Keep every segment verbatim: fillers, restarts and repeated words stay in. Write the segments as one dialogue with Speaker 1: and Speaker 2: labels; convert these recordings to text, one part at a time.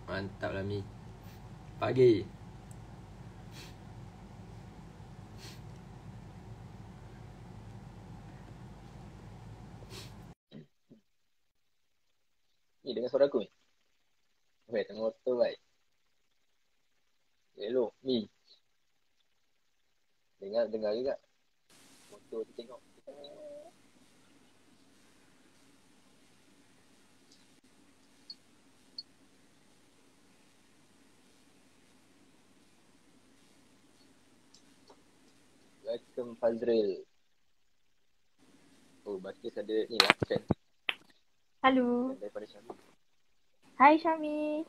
Speaker 1: Mantap lah Mi. Pagi.
Speaker 2: Ni dengar suara aku ni? Weh, tengok motor baik. Elok, Mi. Dengar, dengar juga. Motor tu tengok. Welcome Fazril. Oh, Bakis ada ni lah, friend.
Speaker 3: Halo.
Speaker 2: Friend daripada Syami.
Speaker 3: Hai Syami.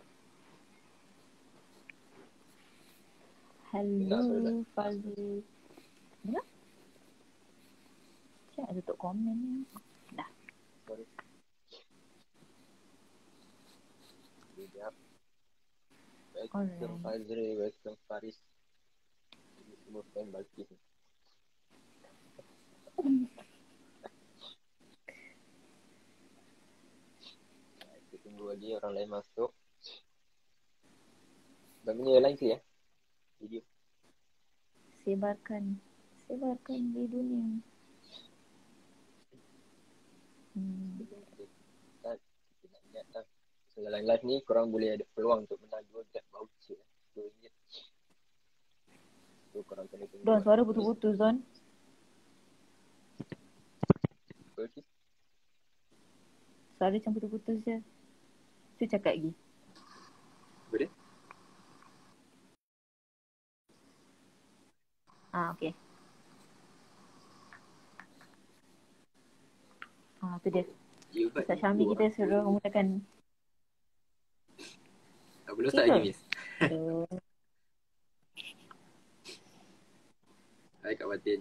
Speaker 3: Hello
Speaker 2: Dengar suara tak?
Speaker 3: Fazli. Dengar? Saya nak tutup komen ni. Dah.
Speaker 2: Sorry. Sekejap. Welcome
Speaker 3: Alright.
Speaker 2: Fazril, welcome Faris. Ini semua friend Balkis ni. Kita tunggu lagi orang lain masuk. Bang punya line clear eh? Video.
Speaker 3: Sebarkan. Sebarkan di dunia. Hmm.
Speaker 2: Kita nak ingat lah. So, dalam live ni korang boleh ada peluang untuk menang dua grab voucher. dua ringgit. So korang kena tunggu.
Speaker 3: Don, suara putus-putus Don.
Speaker 2: Balkis.
Speaker 3: Suara macam putus-putus je. Tu cakap lagi.
Speaker 2: Boleh?
Speaker 3: Ah, okay. Ah, tu dia.
Speaker 2: You
Speaker 3: Ustaz Syami kita suruh menggunakan.
Speaker 1: Tak boleh start lagi Miss.
Speaker 3: So,
Speaker 1: Hai Kak Fatin.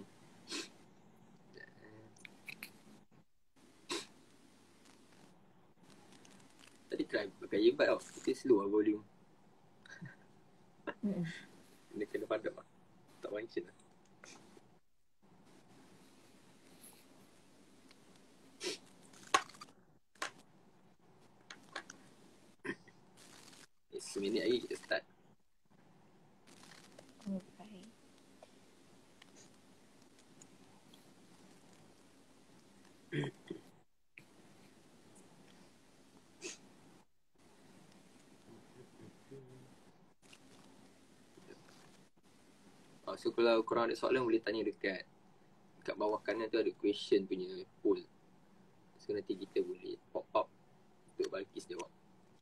Speaker 1: Tadi try pakai earbud tau. Kita slow lah volume.
Speaker 3: mm-mm.
Speaker 1: Kena kena padam lah. Tak function lah. Eh, seminit lagi kita start.
Speaker 3: Alright.
Speaker 1: Oh, so kalau korang ada soalan boleh tanya dekat kat bawah kanan tu ada question punya poll. So nanti kita boleh pop up untuk Balkis jawab.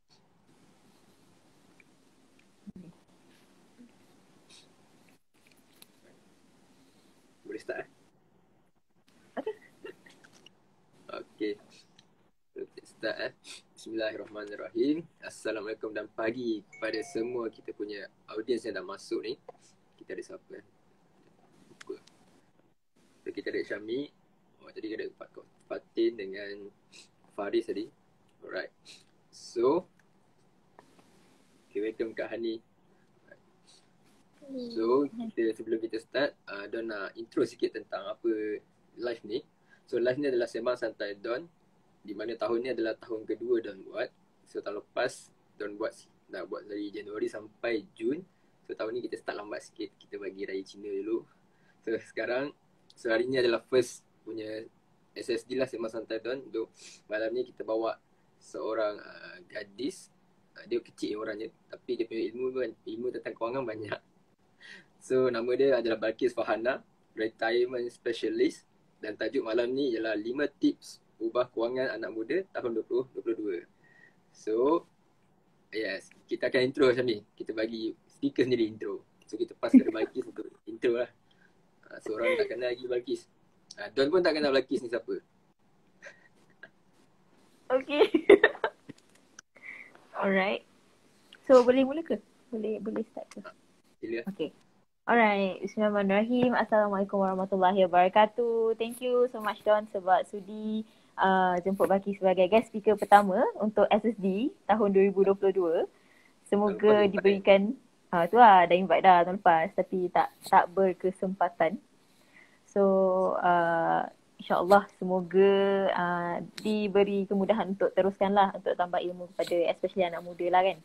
Speaker 1: Boleh start eh?
Speaker 3: Okay.
Speaker 1: Okay. So kita start eh. Bismillahirrahmanirrahim. Assalamualaikum dan pagi kepada semua kita punya audiens yang dah masuk ni. Kita ada siapa eh? Lupa. So kita ada Syami. Oh tadi ada Pak Fatin dengan Faris tadi. Alright. So okay, welcome Kak Hani. So kita sebelum kita start uh, Don nak intro sikit tentang apa live ni. So live ni adalah Sembang Santai Don, di mana tahun ni adalah tahun kedua Don buat. So tahun lepas Don buat dah buat dari Januari sampai Jun. So tahun ni kita start lambat sikit, kita bagi Raya Cina dulu. So sekarang, so hari ni adalah first punya S S D lah Sembang Santai Don. Untuk malam ni kita bawa seorang uh, gadis. uh, Dia kecil orangnya, tapi dia punya ilmu ilmu tentang kewangan banyak. So nama dia adalah Balkis Fahana, retirement specialist, dan tajuk malam ni ialah lima tips ubah kewangan anak muda tahun dua ribu dua puluh dua. So yes, kita akan intro macam ni. Kita bagi speaker sendiri intro. So kita pass kepada Balkis untuk intro lah. uh, Seorang tak kenal lagi Balkis. uh, Don pun tak kenal Balkis ni siapa.
Speaker 3: Okay. Alright. So boleh mula ke? Boleh boleh start ke?
Speaker 1: Sila.
Speaker 3: Okay. Alright. Bismillahirrahmanirrahim. Assalamualaikum warahmatullahi wabarakatuh. Thank you so much Don sebab sudi uh, jemput Balkis sebagai guest speaker pertama untuk S S D tahun dua ribu dua puluh dua. Semoga
Speaker 1: Tahun lepas
Speaker 3: diberikan uh, tu lah dah invite dah tahun lepas tapi tak tak berkesempatan. So uh, InsyaAllah semoga uh, diberi kemudahan untuk teruskanlah untuk tambah ilmu kepada especially anak muda lah kan.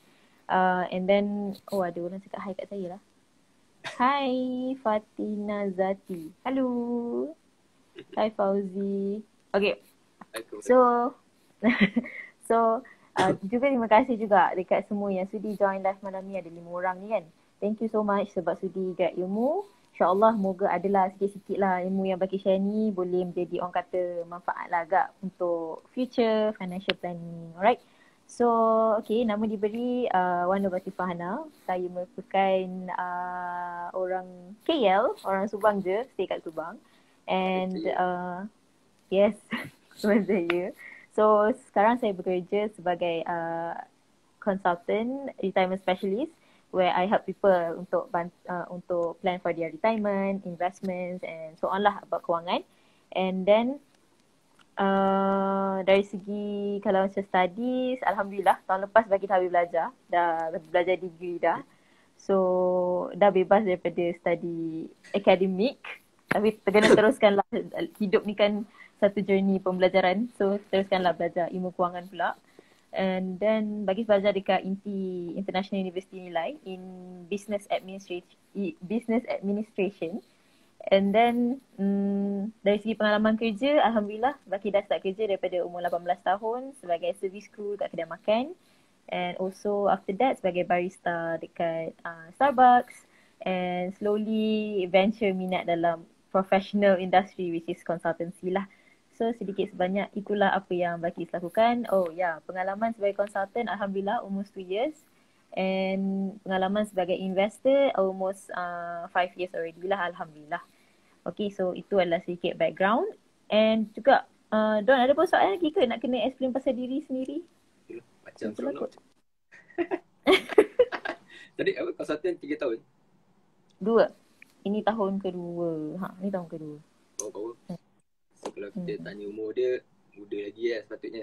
Speaker 3: Uh, and then, oh ada orang cakap hi kat saya lah. Hai Fatina Zati. Hello. Hai Fauzi. Okay. So, so uh, juga terima kasih juga dekat semua yang sudi join live malam ni. Ada lima orang ni kan. Thank you so much sebab sudi grab ilmu. InsyaAllah moga adalah sikit-sikit lah ilmu yang bagi share ni boleh menjadi orang kata manfaat lah agak untuk future financial planning. Alright. So, okay, nama diberi uh, Wan Nurbaiti Farhana. Saya merupakan uh, orang K L, orang Subang je, stay kat Subang. And uh, yes, Subang saya. So, sekarang saya bekerja sebagai uh, consultant, retirement specialist where I help people untuk uh, untuk plan for their retirement, investments and so on lah about kewangan. And then Uh, dari segi kalau macam studies, Alhamdulillah tahun lepas bagi dah habis belajar, dah belajar degree dah. So dah bebas daripada study akademik. Tapi kena teruskanlah, hidup ni kan satu journey pembelajaran. So teruskanlah belajar ilmu kewangan pula. And then bagi belajar dekat I N T I International University Nilai in Business Administration, Business Administration. And then um, dari segi pengalaman kerja, Alhamdulillah Baki dah start kerja daripada umur lapan belas tahun sebagai service crew kat kedai makan. And also after that sebagai barista dekat uh, Starbucks. And slowly venture minat dalam professional industry which is consultancy lah. So sedikit sebanyak itulah apa yang Baki lakukan. Oh ya, yeah, pengalaman sebagai consultant Alhamdulillah almost two years. And pengalaman sebagai investor almost uh, five years already lah Alhamdulillah. Okay, so itu adalah sedikit background. And juga, uh, Don ada pun soalan lagi ke nak kena explain pasal diri sendiri?
Speaker 1: Macam seronok. Tadi apa konsultan tiga tahun?
Speaker 3: Dua. Ini tahun kedua. Ha, ini tahun kedua.
Speaker 1: Oh, power. So kalau kita hmm. tanya umur dia, muda lagi lah sepatutnya.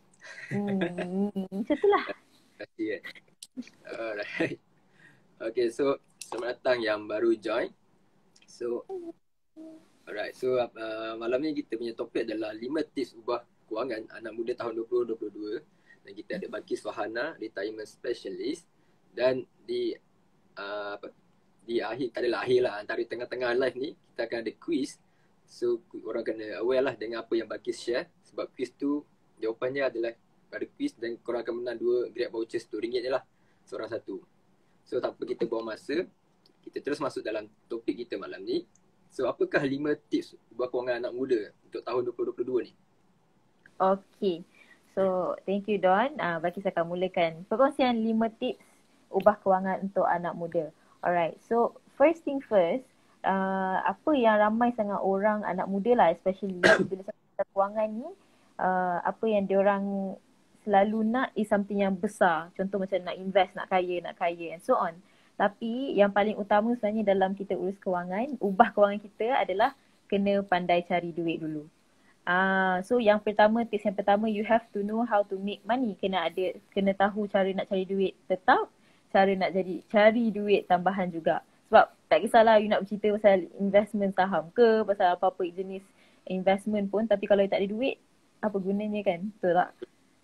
Speaker 3: Hmm, macam tu lah.
Speaker 1: Terima kasih kan. Alright. Okay, so selamat datang yang baru join. So, alright, so uh, malam ni kita punya topik adalah lima tips ubah kewangan anak muda tahun dua ribu dua puluh dua. Dan kita ada Balqis Farhana, retirement specialist. Dan di uh, apa, di akhir, tak adalah akhir lah, antara tengah-tengah live ni kita akan ada quiz. So orang kena aware lah dengan apa yang Balqis share. Sebab quiz tu jawapannya adalah pada quiz dan korang akan menang dua Grab voucher satu ringgit je lah, seorang satu. So tak apa kita buang masa, kita terus masuk dalam topik kita malam ni. So apakah lima tips ubah kewangan anak muda untuk tahun dua ribu dua puluh dua ni?
Speaker 3: Okay, so thank you Don. Uh, Balqis akan mulakan perkongsian lima tips ubah kewangan untuk anak muda. Alright, so first thing first, uh, apa yang ramai sangat orang anak muda lah especially bila sampai kewangan ni, uh, apa yang diorang selalu nak is something yang besar. Contoh macam nak invest, nak kaya, nak kaya and so on. Tapi yang paling utama sebenarnya dalam kita urus kewangan, ubah kewangan kita adalah kena pandai cari duit dulu. Ah, uh, so yang pertama, tips yang pertama, you have to know how to make money. Kena ada, kena tahu cara nak cari duit tetap, cara nak jadi cari duit tambahan juga. Sebab tak kisahlah you nak bercerita pasal investment saham ke, pasal apa-apa jenis investment pun, tapi kalau you tak ada duit, apa gunanya kan? Betul tak?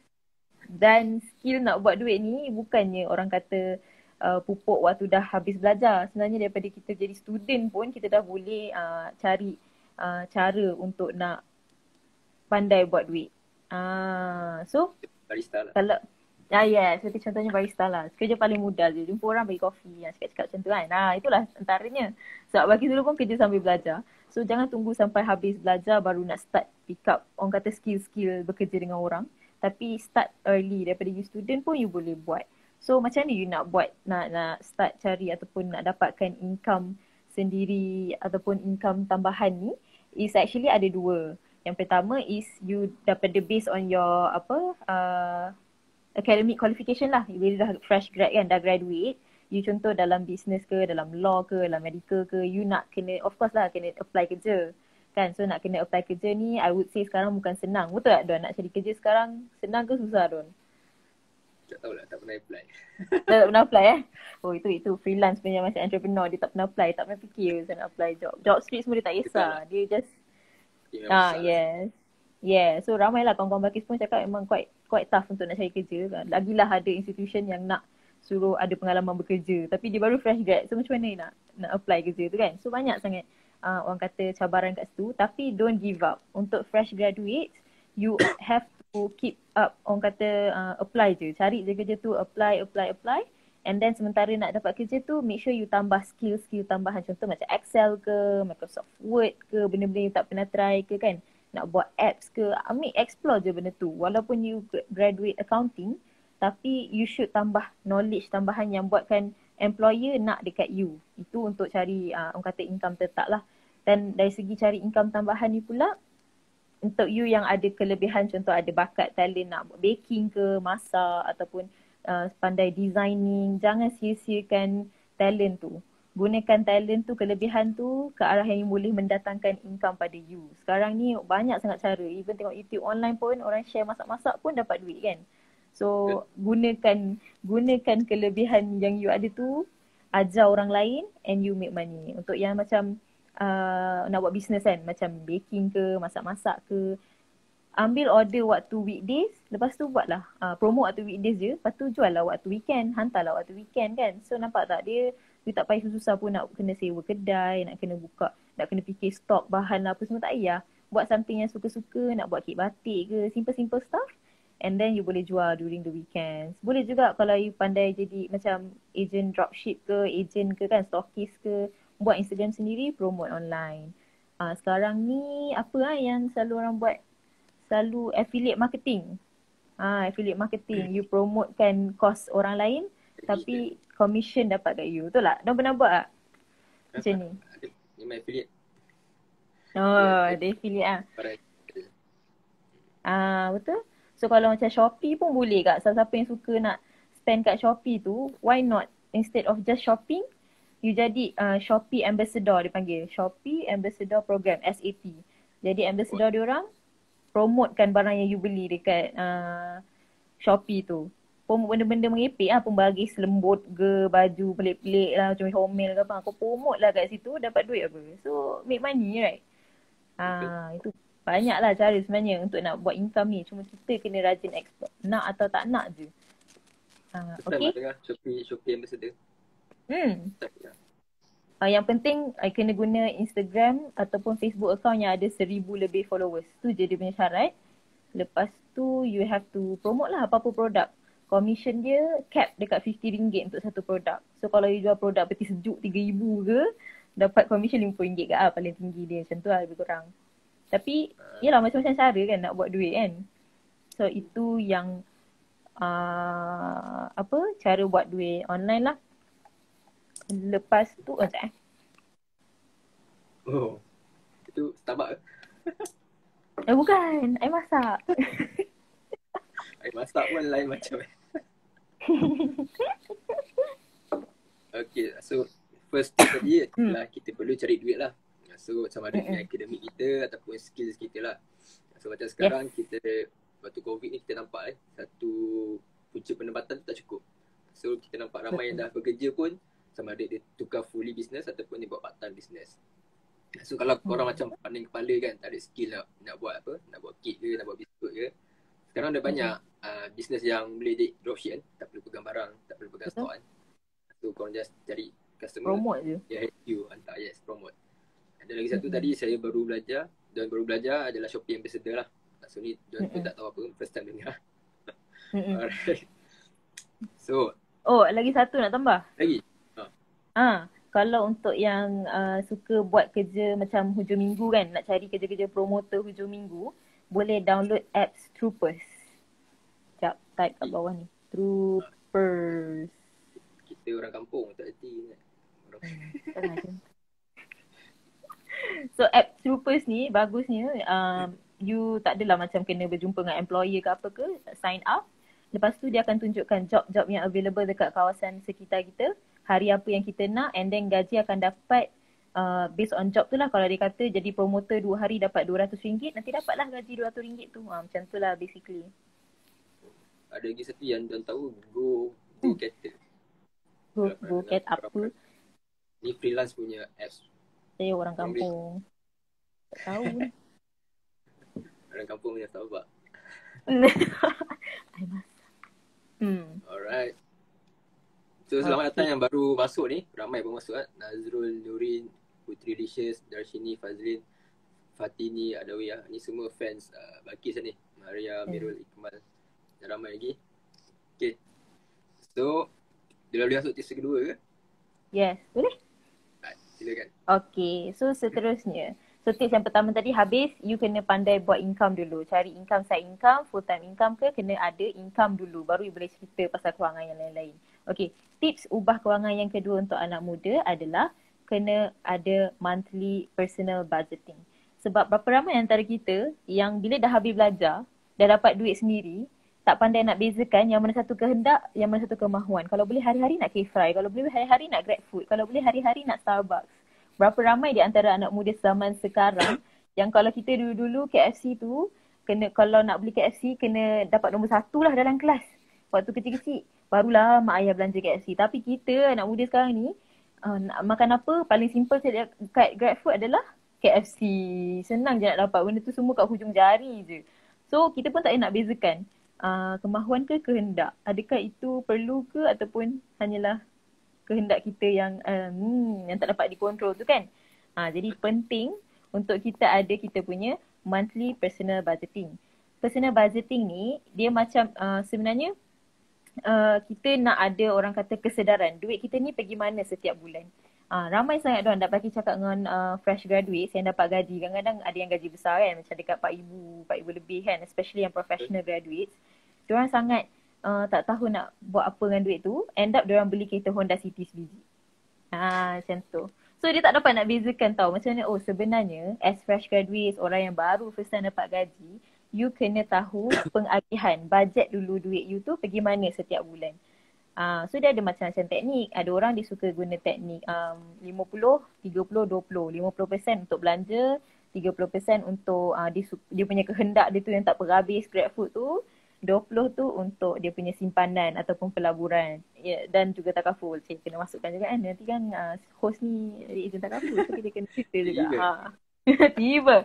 Speaker 3: Dan skill nak buat duit ni bukannya orang kata Uh, pupuk waktu dah habis belajar. Sebenarnya daripada kita jadi student pun kita dah boleh uh, cari uh, cara untuk nak pandai buat duit. Uh, so
Speaker 1: barista lah.
Speaker 3: Kalau ah, yeah, seperti contohnya barista lah. Kerja paling mudah je. Jumpa orang bagi kopi, yang cakap-cakap macam tu kan. Nah, itulah antaranya. Sebab bagi dulu pun kerja sambil belajar. So jangan tunggu sampai habis belajar baru nak start pick up orang kata skill-skill bekerja dengan orang. Tapi start early, daripada you student pun you boleh buat. So macam mana you nak buat, nak nak start cari ataupun nak dapatkan income sendiri ataupun income tambahan ni, is actually ada dua. Yang pertama is you daripada based on your apa uh, academic qualification lah. Bila dah fresh grad kan, dah graduate, you contoh dalam business ke, dalam law ke, dalam medical ke, you nak kena, of course lah kena apply kerja kan. So nak kena apply kerja ni, I would say sekarang bukan senang. Betul tak Don? Nak cari kerja sekarang senang ke susah Don?
Speaker 1: Tak tahulah, tak pernah apply.
Speaker 3: Tak pernah apply eh? Oh itu itu freelance punya macam entrepreneur, dia tak pernah apply, tak pernah fikir saya nak apply job. Job street semua dia tak kisah, dia just ah yes. Yeah, so ramai lah kawan-kawan Balqis pun cakap memang quite quite tough untuk nak cari kerja. Lagilah ada institution yang nak suruh ada pengalaman bekerja. Tapi dia baru fresh grad. So macam mana nak nak apply kerja tu kan. So banyak sangat uh, orang kata cabaran kat situ. Tapi don't give up. Untuk fresh graduates, you have to keep up. Orang kata uh, apply je. Cari je kerja tu, apply, apply, apply. And then sementara nak dapat kerja tu, make sure you tambah skill-skill tambahan. Contoh macam Excel ke, Microsoft Word ke, benda-benda yang tak pernah try ke kan. Nak buat apps ke, ambil explore je benda tu. Walaupun you graduate accounting, tapi you should tambah knowledge tambahan yang buatkan employer nak dekat you. Itu untuk cari uh, orang kata income tetap lah. Dan dari segi cari income tambahan ni pula, untuk you yang ada kelebihan, contoh ada bakat talent nak buat baking ke, masak ataupun uh, pandai designing, jangan sia-siakan talent tu. Gunakan talent tu, kelebihan tu ke arah yang boleh mendatangkan income pada you. Sekarang ni banyak sangat cara. Even tengok YouTube online pun orang share masak-masak pun dapat duit kan. So gunakan gunakan kelebihan yang you ada tu, ajar orang lain and you make money. Untuk yang macam uh, nak buat business kan, macam baking ke, masak-masak ke, ambil order waktu weekdays, lepas tu buatlah uh, promote waktu weekdays je, lepas tu jual lah waktu weekend, hantarlah waktu weekend kan. So nampak tak, dia you tak payah susah pun nak kena sewa kedai, nak kena buka, nak kena fikir stok bahan lah apa semua, tak payah. Buat something yang suka-suka, nak buat kek batik ke, simple-simple stuff. And then you boleh jual during the weekends. Boleh juga kalau you pandai jadi macam agent dropship ke, agent ke kan, stockist ke, buat Instagram sendiri, promote online. Uh, sekarang ni apa lah yang selalu orang buat? Selalu affiliate marketing. Ah, affiliate marketing. You promotekan course orang lain tapi commission dapat kat you. Betul tak? Dah pernah buat tak? Macam ni.
Speaker 1: Ni my affiliate.
Speaker 3: Oh, ada affiliate ah. Ah, betul. So kalau macam Shopee pun boleh kak. Siapa-siapa yang suka nak spend kat Shopee tu, why not? Instead of just shopping, you jadi uh, Shopee Ambassador dia panggil. Shopee Ambassador Program, S A P. Jadi ambassador dia orang, promotekan barang yang you beli dekat uh, Shopee tu. Promote benda-benda mengepek lah. Pembagi selembut ke, baju pelik-pelik lah, macam homemade ke apa. Kau promote lah kat situ, dapat duit apa. So make money right? Ah, itu banyaklah cara sebenarnya untuk nak buat income ni. Cuma kita kena rajin explore. Nak atau tak nak je. Ah, okay.
Speaker 1: Shopee, Shopee Ambassador.
Speaker 3: Hmm. Uh, yang penting uh, kena guna Instagram ataupun Facebook account yang ada seribu lebih followers. Tu je dia punya syarat. Lepas tu you have to promote lah apa-apa produk. Commission dia cap dekat fifty ringgit untuk satu produk. So kalau you jual produk peti sejuk tiga ribu ke, dapat commission lima puluh ringgit ke lah paling tinggi dia. Macam tu lah lebih kurang. Tapi yelah macam-macam cara kan nak buat duit kan. So itu yang uh, apa cara buat duit online lah. Lepas tu, oh sekejap eh.
Speaker 1: Oh, itu Starbucks ke?
Speaker 3: Eh bukan, I masak.
Speaker 1: I masak pun lain macam eh. Okay, so first step tadi adalah kita perlu cari duit lah. So macam ada mm-hmm. akademik kita ataupun skills kita lah. So macam sekarang yes. kita, waktu COVID ni kita nampak eh, satu punca pendapatan tu tak cukup. So kita nampak ramai yang dah bekerja pun, sama ada dia tukar fully business ataupun dia buat part time business. So kalau korang hmm. macam paning kepala kan, tak ada skill nak, nak buat apa, nak buat kek ke, nak buat biskut ke. Sekarang ada banyak hmm. uh, business yang boleh di dropship kan, tak perlu pegang barang, tak perlu pegang stok kan. So korang just cari customer,
Speaker 3: promote je.
Speaker 1: Dia help you hantar, yes, promote. Ada lagi satu hmm. tadi saya baru belajar, dan baru belajar adalah Shopee Ambassador lah. So ni John pun hmm. tak tahu apa, first time dengar. Hmm. Alright. So
Speaker 3: oh, lagi satu nak tambah?
Speaker 1: Lagi?
Speaker 3: Ah, kalau untuk yang uh, suka buat kerja macam hujung minggu kan, nak cari kerja-kerja promoter hujung minggu, boleh download apps Troopers. Sekejap, type kat bawah ni. Troopers.
Speaker 1: Kita orang kampung, tak erti kan.
Speaker 3: Hmm, so app Troopers ni bagusnya, um, you tak adalah macam kena berjumpa dengan employer ke apa ke, sign up. Lepas tu dia akan tunjukkan job-job yang available dekat kawasan sekitar kita, hari apa yang kita nak, and then gaji akan dapat uh, based on job tu lah. Kalau dia kata jadi promoter dua hari dapat dua ratus ringgit, nanti dapatlah gaji dua ratus ringgit tu. Ha, macam tu lah basically.
Speaker 1: Ada lagi satu yang tuan tahu, Go Go Cater.
Speaker 3: Go, go Cat apa?
Speaker 1: Ni freelance punya apps.
Speaker 3: Saya orang kampung. Tak tahu ni.
Speaker 1: Orang kampung punya Starbucks.
Speaker 3: I masak. Hmm.
Speaker 1: Alright. So selamat
Speaker 3: Okay.
Speaker 1: datang yang baru masuk ni. Ramai baru masuk kan. Nazrul, Nurin, Putri Licious, Darshini, Fazlin, Fatini, Adawiyah. Ni semua fans uh, Balkis ni. Maria, Mirul, Ikmal. Dan ramai lagi. Okay. So, dia boleh masuk teaser kedua ke?
Speaker 3: Yes, boleh?
Speaker 1: Right, silakan.
Speaker 3: Okay, so seterusnya. So tips yang pertama tadi habis, you kena pandai buat income dulu. Cari income, side income, full time income ke, kena ada income dulu. Baru you boleh cerita pasal kewangan yang lain-lain. Okay, tips ubah kewangan yang kedua untuk anak muda adalah kena ada monthly personal budgeting. Sebab berapa ramai antara kita yang bila dah habis belajar, dah dapat duit sendiri, tak pandai nak bezakan yang mana satu kehendak, yang mana satu kemahuan. Kalau boleh hari-hari nak K-Fry, kalau boleh hari-hari nak GrabFood, kalau boleh hari-hari nak Starbucks. Berapa ramai di antara anak muda zaman sekarang yang kalau kita dulu-dulu K F C tu, kena kalau nak beli K F C kena dapat nombor satu lah dalam kelas. Waktu kecil-kecil, barulah mak ayah belanja K F C. Tapi kita anak muda sekarang ni, uh, nak makan apa, paling simple saja kat GrabFood adalah K F C. Senang je nak dapat, benda tu semua kat hujung jari je. So kita pun tak payah nak bezakan. Uh, kemahuan ke kehendak? Adakah itu perlu ke ataupun hanyalah kehendak kita yang um, yang tak dapat dikontrol tu kan? Ha, jadi penting untuk kita ada kita punya monthly personal budgeting. Personal budgeting ni dia macam uh, sebenarnya uh, kita nak ada orang kata kesedaran duit kita ni pergi mana setiap bulan. Uh, ramai sangat diorang dah bagi cakap dengan uh, fresh graduates yang dapat gaji. Kadang-kadang ada yang gaji besar kan, macam dekat empat ribu, empat ribu lebih kan, especially yang professional graduates. Diorang sangat Uh, tak tahu nak buat apa dengan duit tu, end up diorang beli kereta Honda City sebiji. Ha, macam tu. So dia tak dapat nak bezakan tau macam mana, oh sebenarnya as fresh graduates, orang yang baru first time dapat gaji, you kena tahu pengagihan, budget dulu duit you tu pergi mana setiap bulan. Uh, so dia ada macam-macam teknik. Ada orang dia suka guna teknik um, lima puluh, tiga puluh, dua puluh. lima puluh peratus untuk belanja, tiga puluh peratus untuk uh, dia, dia punya kehendak dia tu yang tak berhabis GrabFood tu. dua puluh tu untuk dia punya simpanan ataupun pelaburan, ya, dan juga takaful. Cik kena masukkan juga kan, nanti kan uh, host ni dari ejen takaful, so kita kena cerita juga. Ha. Tiba.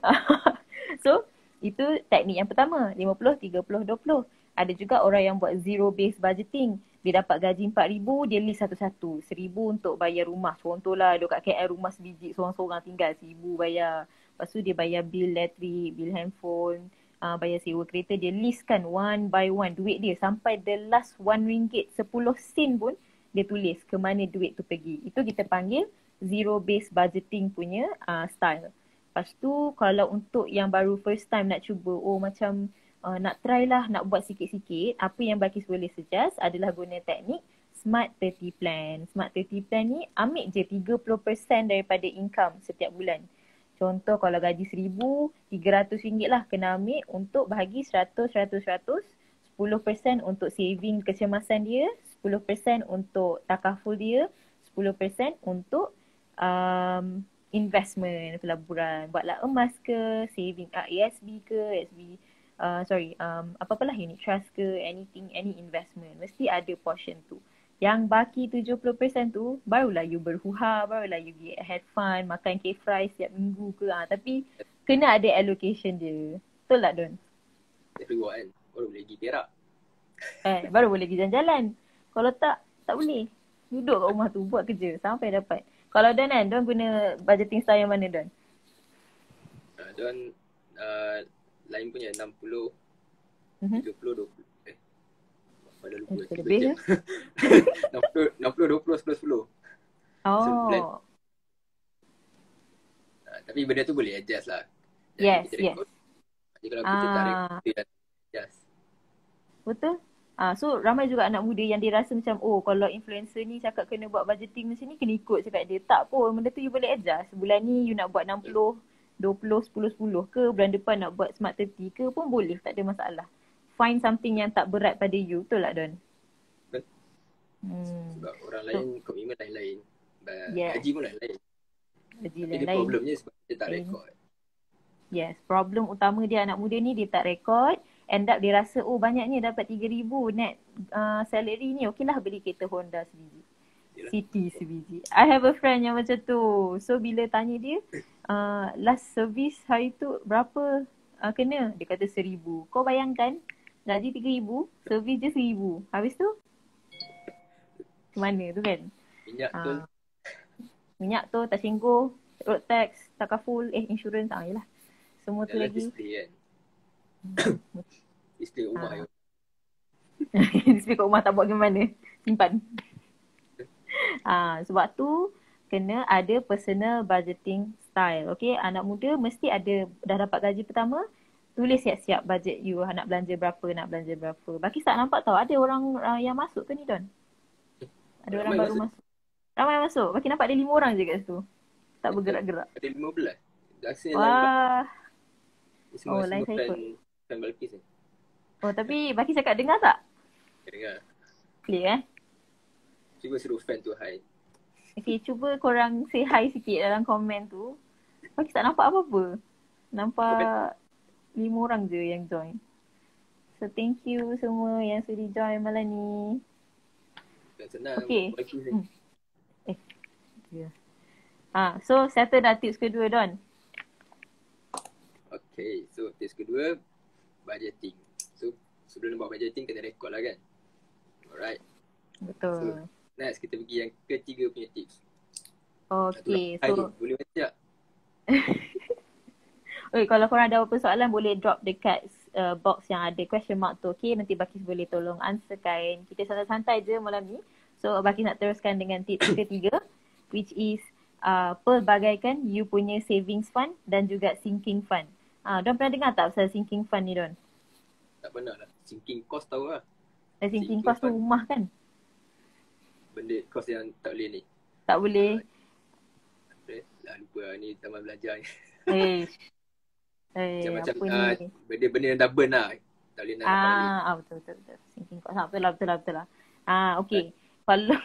Speaker 3: So itu teknik yang pertama, lima puluh, tiga puluh, dua puluh. Ada juga orang yang buat zero based budgeting. Dia dapat gaji empat ribu, dia list satu-satu. seribu untuk bayar rumah. Contohlah duduk kat K L rumah sebiji, seorang-seorang tinggal, seribu bayar. Lepas tu dia bayar bil elektrik, bil handphone, Uh, bayar sewa kereta, dia listkan one by one duit dia sampai the last one ringgit, sepuluh sen pun dia tulis ke mana duit tu pergi. Itu kita panggil zero based budgeting punya uh, style. Lepas tu kalau untuk yang baru first time nak cuba, oh macam uh, nak try lah, nak buat sikit-sikit, apa yang Balkis boleh suggest adalah guna teknik Smart thirty plan. Smart thirty plan ni ambil je tiga puluh peratus daripada income setiap bulan. Contoh kalau gaji seribu, tiga ratus ringgit lah kena ambil untuk bahagi seratus, seratus, seratus. sepuluh peratus untuk saving kecemasan dia, sepuluh peratus untuk takaful dia, sepuluh peratus untuk um, investment, pelaburan. Buatlah emas ke, saving uh, A S B ke, A S B, uh, sorry, um, apa-apalah unit trust ke, anything, any investment. Mesti ada portion tu. Yang baki tujuh puluh peratus tu, barulah you berhuha, barulah you get have fun, makan K-Fry setiap minggu ke. Ha. Tapi kena ada allocation dia. Betul tak Don?
Speaker 1: Dia buat kan, baru boleh pergi Perak.
Speaker 3: Eh, baru boleh pergi jalan-jalan. Kalau tak, tak boleh. Duduk kat rumah tu, buat kerja sampai dapat. Kalau Don kan, Don guna budgeting style yang mana Don?
Speaker 1: Uh, Don uh, lain punya enam puluh,
Speaker 3: Mm-hmm.
Speaker 1: tiga puluh, dua puluh. Eh, pada lupa.
Speaker 3: Eh, lebih ke?
Speaker 1: enam puluh, enam puluh, dua puluh, sepuluh, sepuluh.
Speaker 3: Oh.
Speaker 1: plan. Uh, tapi benda tu boleh adjust lah. Jadi
Speaker 3: Yes,
Speaker 1: kita
Speaker 3: yes.
Speaker 1: record. Jadi kalau kita tak
Speaker 3: Ah.
Speaker 1: record, kita adjust.
Speaker 3: Betul? Ah, so ramai juga anak muda yang dia rasa macam, oh kalau influencer ni cakap kena buat budgeting macam ni, kena ikut cakap dia. Tak pun, benda tu you boleh adjust. Bulan ni you nak buat enam puluh, dua puluh, sepuluh, sepuluh ke, bulan depan nak buat smart thirty ke pun boleh, tak ada masalah. Find something yang tak berat pada you, betul tak Don?
Speaker 1: Betul.
Speaker 3: Hmm.
Speaker 1: Sebab orang lain komitmen lain-lain.
Speaker 3: Yes.
Speaker 1: Gaji pun lain-lain.
Speaker 3: Gaji
Speaker 1: Jadi
Speaker 3: lain-lain.
Speaker 1: problemnya sebab dia tak
Speaker 3: Lain.
Speaker 1: record.
Speaker 3: Yes, problem utama dia anak muda ni dia tak record. End up dia rasa, oh banyaknya dapat tiga ribu net uh, salary ni, okeylah beli kereta Honda sebiji.
Speaker 1: Yelah.
Speaker 3: City sebiji. I have a friend yang macam tu. So bila tanya dia, uh, last service hari tu berapa uh, kena? Dia kata seribu. Kau bayangkan, gaji tiga ribu, service je seribu. Habis tu? Macam mana tu kan.
Speaker 1: Minyak
Speaker 3: Ah,
Speaker 1: tu.
Speaker 3: minyak tu, Tashingo, road tax, takaful, eh insurance. Ah, yelah. Semua tu
Speaker 1: Dalam
Speaker 3: lagi.
Speaker 1: display kan. Display rumah
Speaker 3: Ah.
Speaker 1: yang
Speaker 3: Display kat rumah tak buat gimana. Simpan. Ah, sebab tu kena ada personal budgeting style. Okay, anak muda mesti ada, dah dapat gaji pertama, tulis siap-siap budget you, nak belanja berapa, nak belanja berapa. Baki tak nampak tau, ada orang uh, yang masuk ke ni Don? Ada orang
Speaker 1: ramai
Speaker 3: baru
Speaker 1: masuk.
Speaker 3: masuk. Ramai masuk. Baki nampak ada lima orang je kat situ. Tak bergerak-gerak.
Speaker 1: Ada lima belas. Rasanya line
Speaker 3: Wah.
Speaker 1: Ni semua,
Speaker 3: Oh,
Speaker 1: semua
Speaker 3: line saya
Speaker 1: fan,
Speaker 3: ikut.
Speaker 1: fan Balkis ni.
Speaker 3: Oh, tapi Baki cakap dengar tak?
Speaker 1: Dengar.
Speaker 3: Clear eh?
Speaker 1: Cuba suruh fan tu hi.
Speaker 3: Okay, cuba korang say hi sikit dalam komen tu. Baki tak nampak apa-apa. Nampak lima orang je yang join. So, thank you semua yang sudi join malam ni.
Speaker 1: Tak senang
Speaker 3: Okay.
Speaker 1: Balkis ni.
Speaker 3: Hmm. Eh, ya. Ha, so settle dah tips kedua Don.
Speaker 1: Okay, so tips kedua, budgeting. So, sebelum buat budgeting kena record lah kan. Alright.
Speaker 3: Betul.
Speaker 1: Next, kita pergi yang ketiga punya tips.
Speaker 3: Okay,
Speaker 1: Satu
Speaker 3: so
Speaker 1: so, boleh baca tak?
Speaker 3: okay, kalau korang ada apa soalan boleh drop dekat uh, box yang ada question mark tu. Okay, nanti Bakis boleh tolong answerkan. Kita santai-santai je malam ni. So Bakis nak teruskan dengan tips ketiga, which is uh, pelbagaikan you punya savings fund dan juga sinking fund. Ah, uh, Don pernah dengar tak pasal sinking fund ni Don?
Speaker 1: Tak pernah lah. Sinking cost tahu lah.
Speaker 3: Eh, sinking
Speaker 1: Sinking
Speaker 3: cost tu
Speaker 1: fund.
Speaker 3: rumah kan?
Speaker 1: Benda cost yang tak boleh ni.
Speaker 3: Tak boleh.
Speaker 1: Eh, lah lupa lah ni zaman belajar ni.
Speaker 3: Eh. Eh,
Speaker 1: Macam-macam
Speaker 3: apa
Speaker 1: uh,
Speaker 3: ni?
Speaker 1: benda-benda yang dah burn lah. Tak boleh nak dapat lagi.
Speaker 3: Ah, ah betul betul betul. Sinking cost. Ah, betul lah betul lah betul lah. Ah, okey. Kalau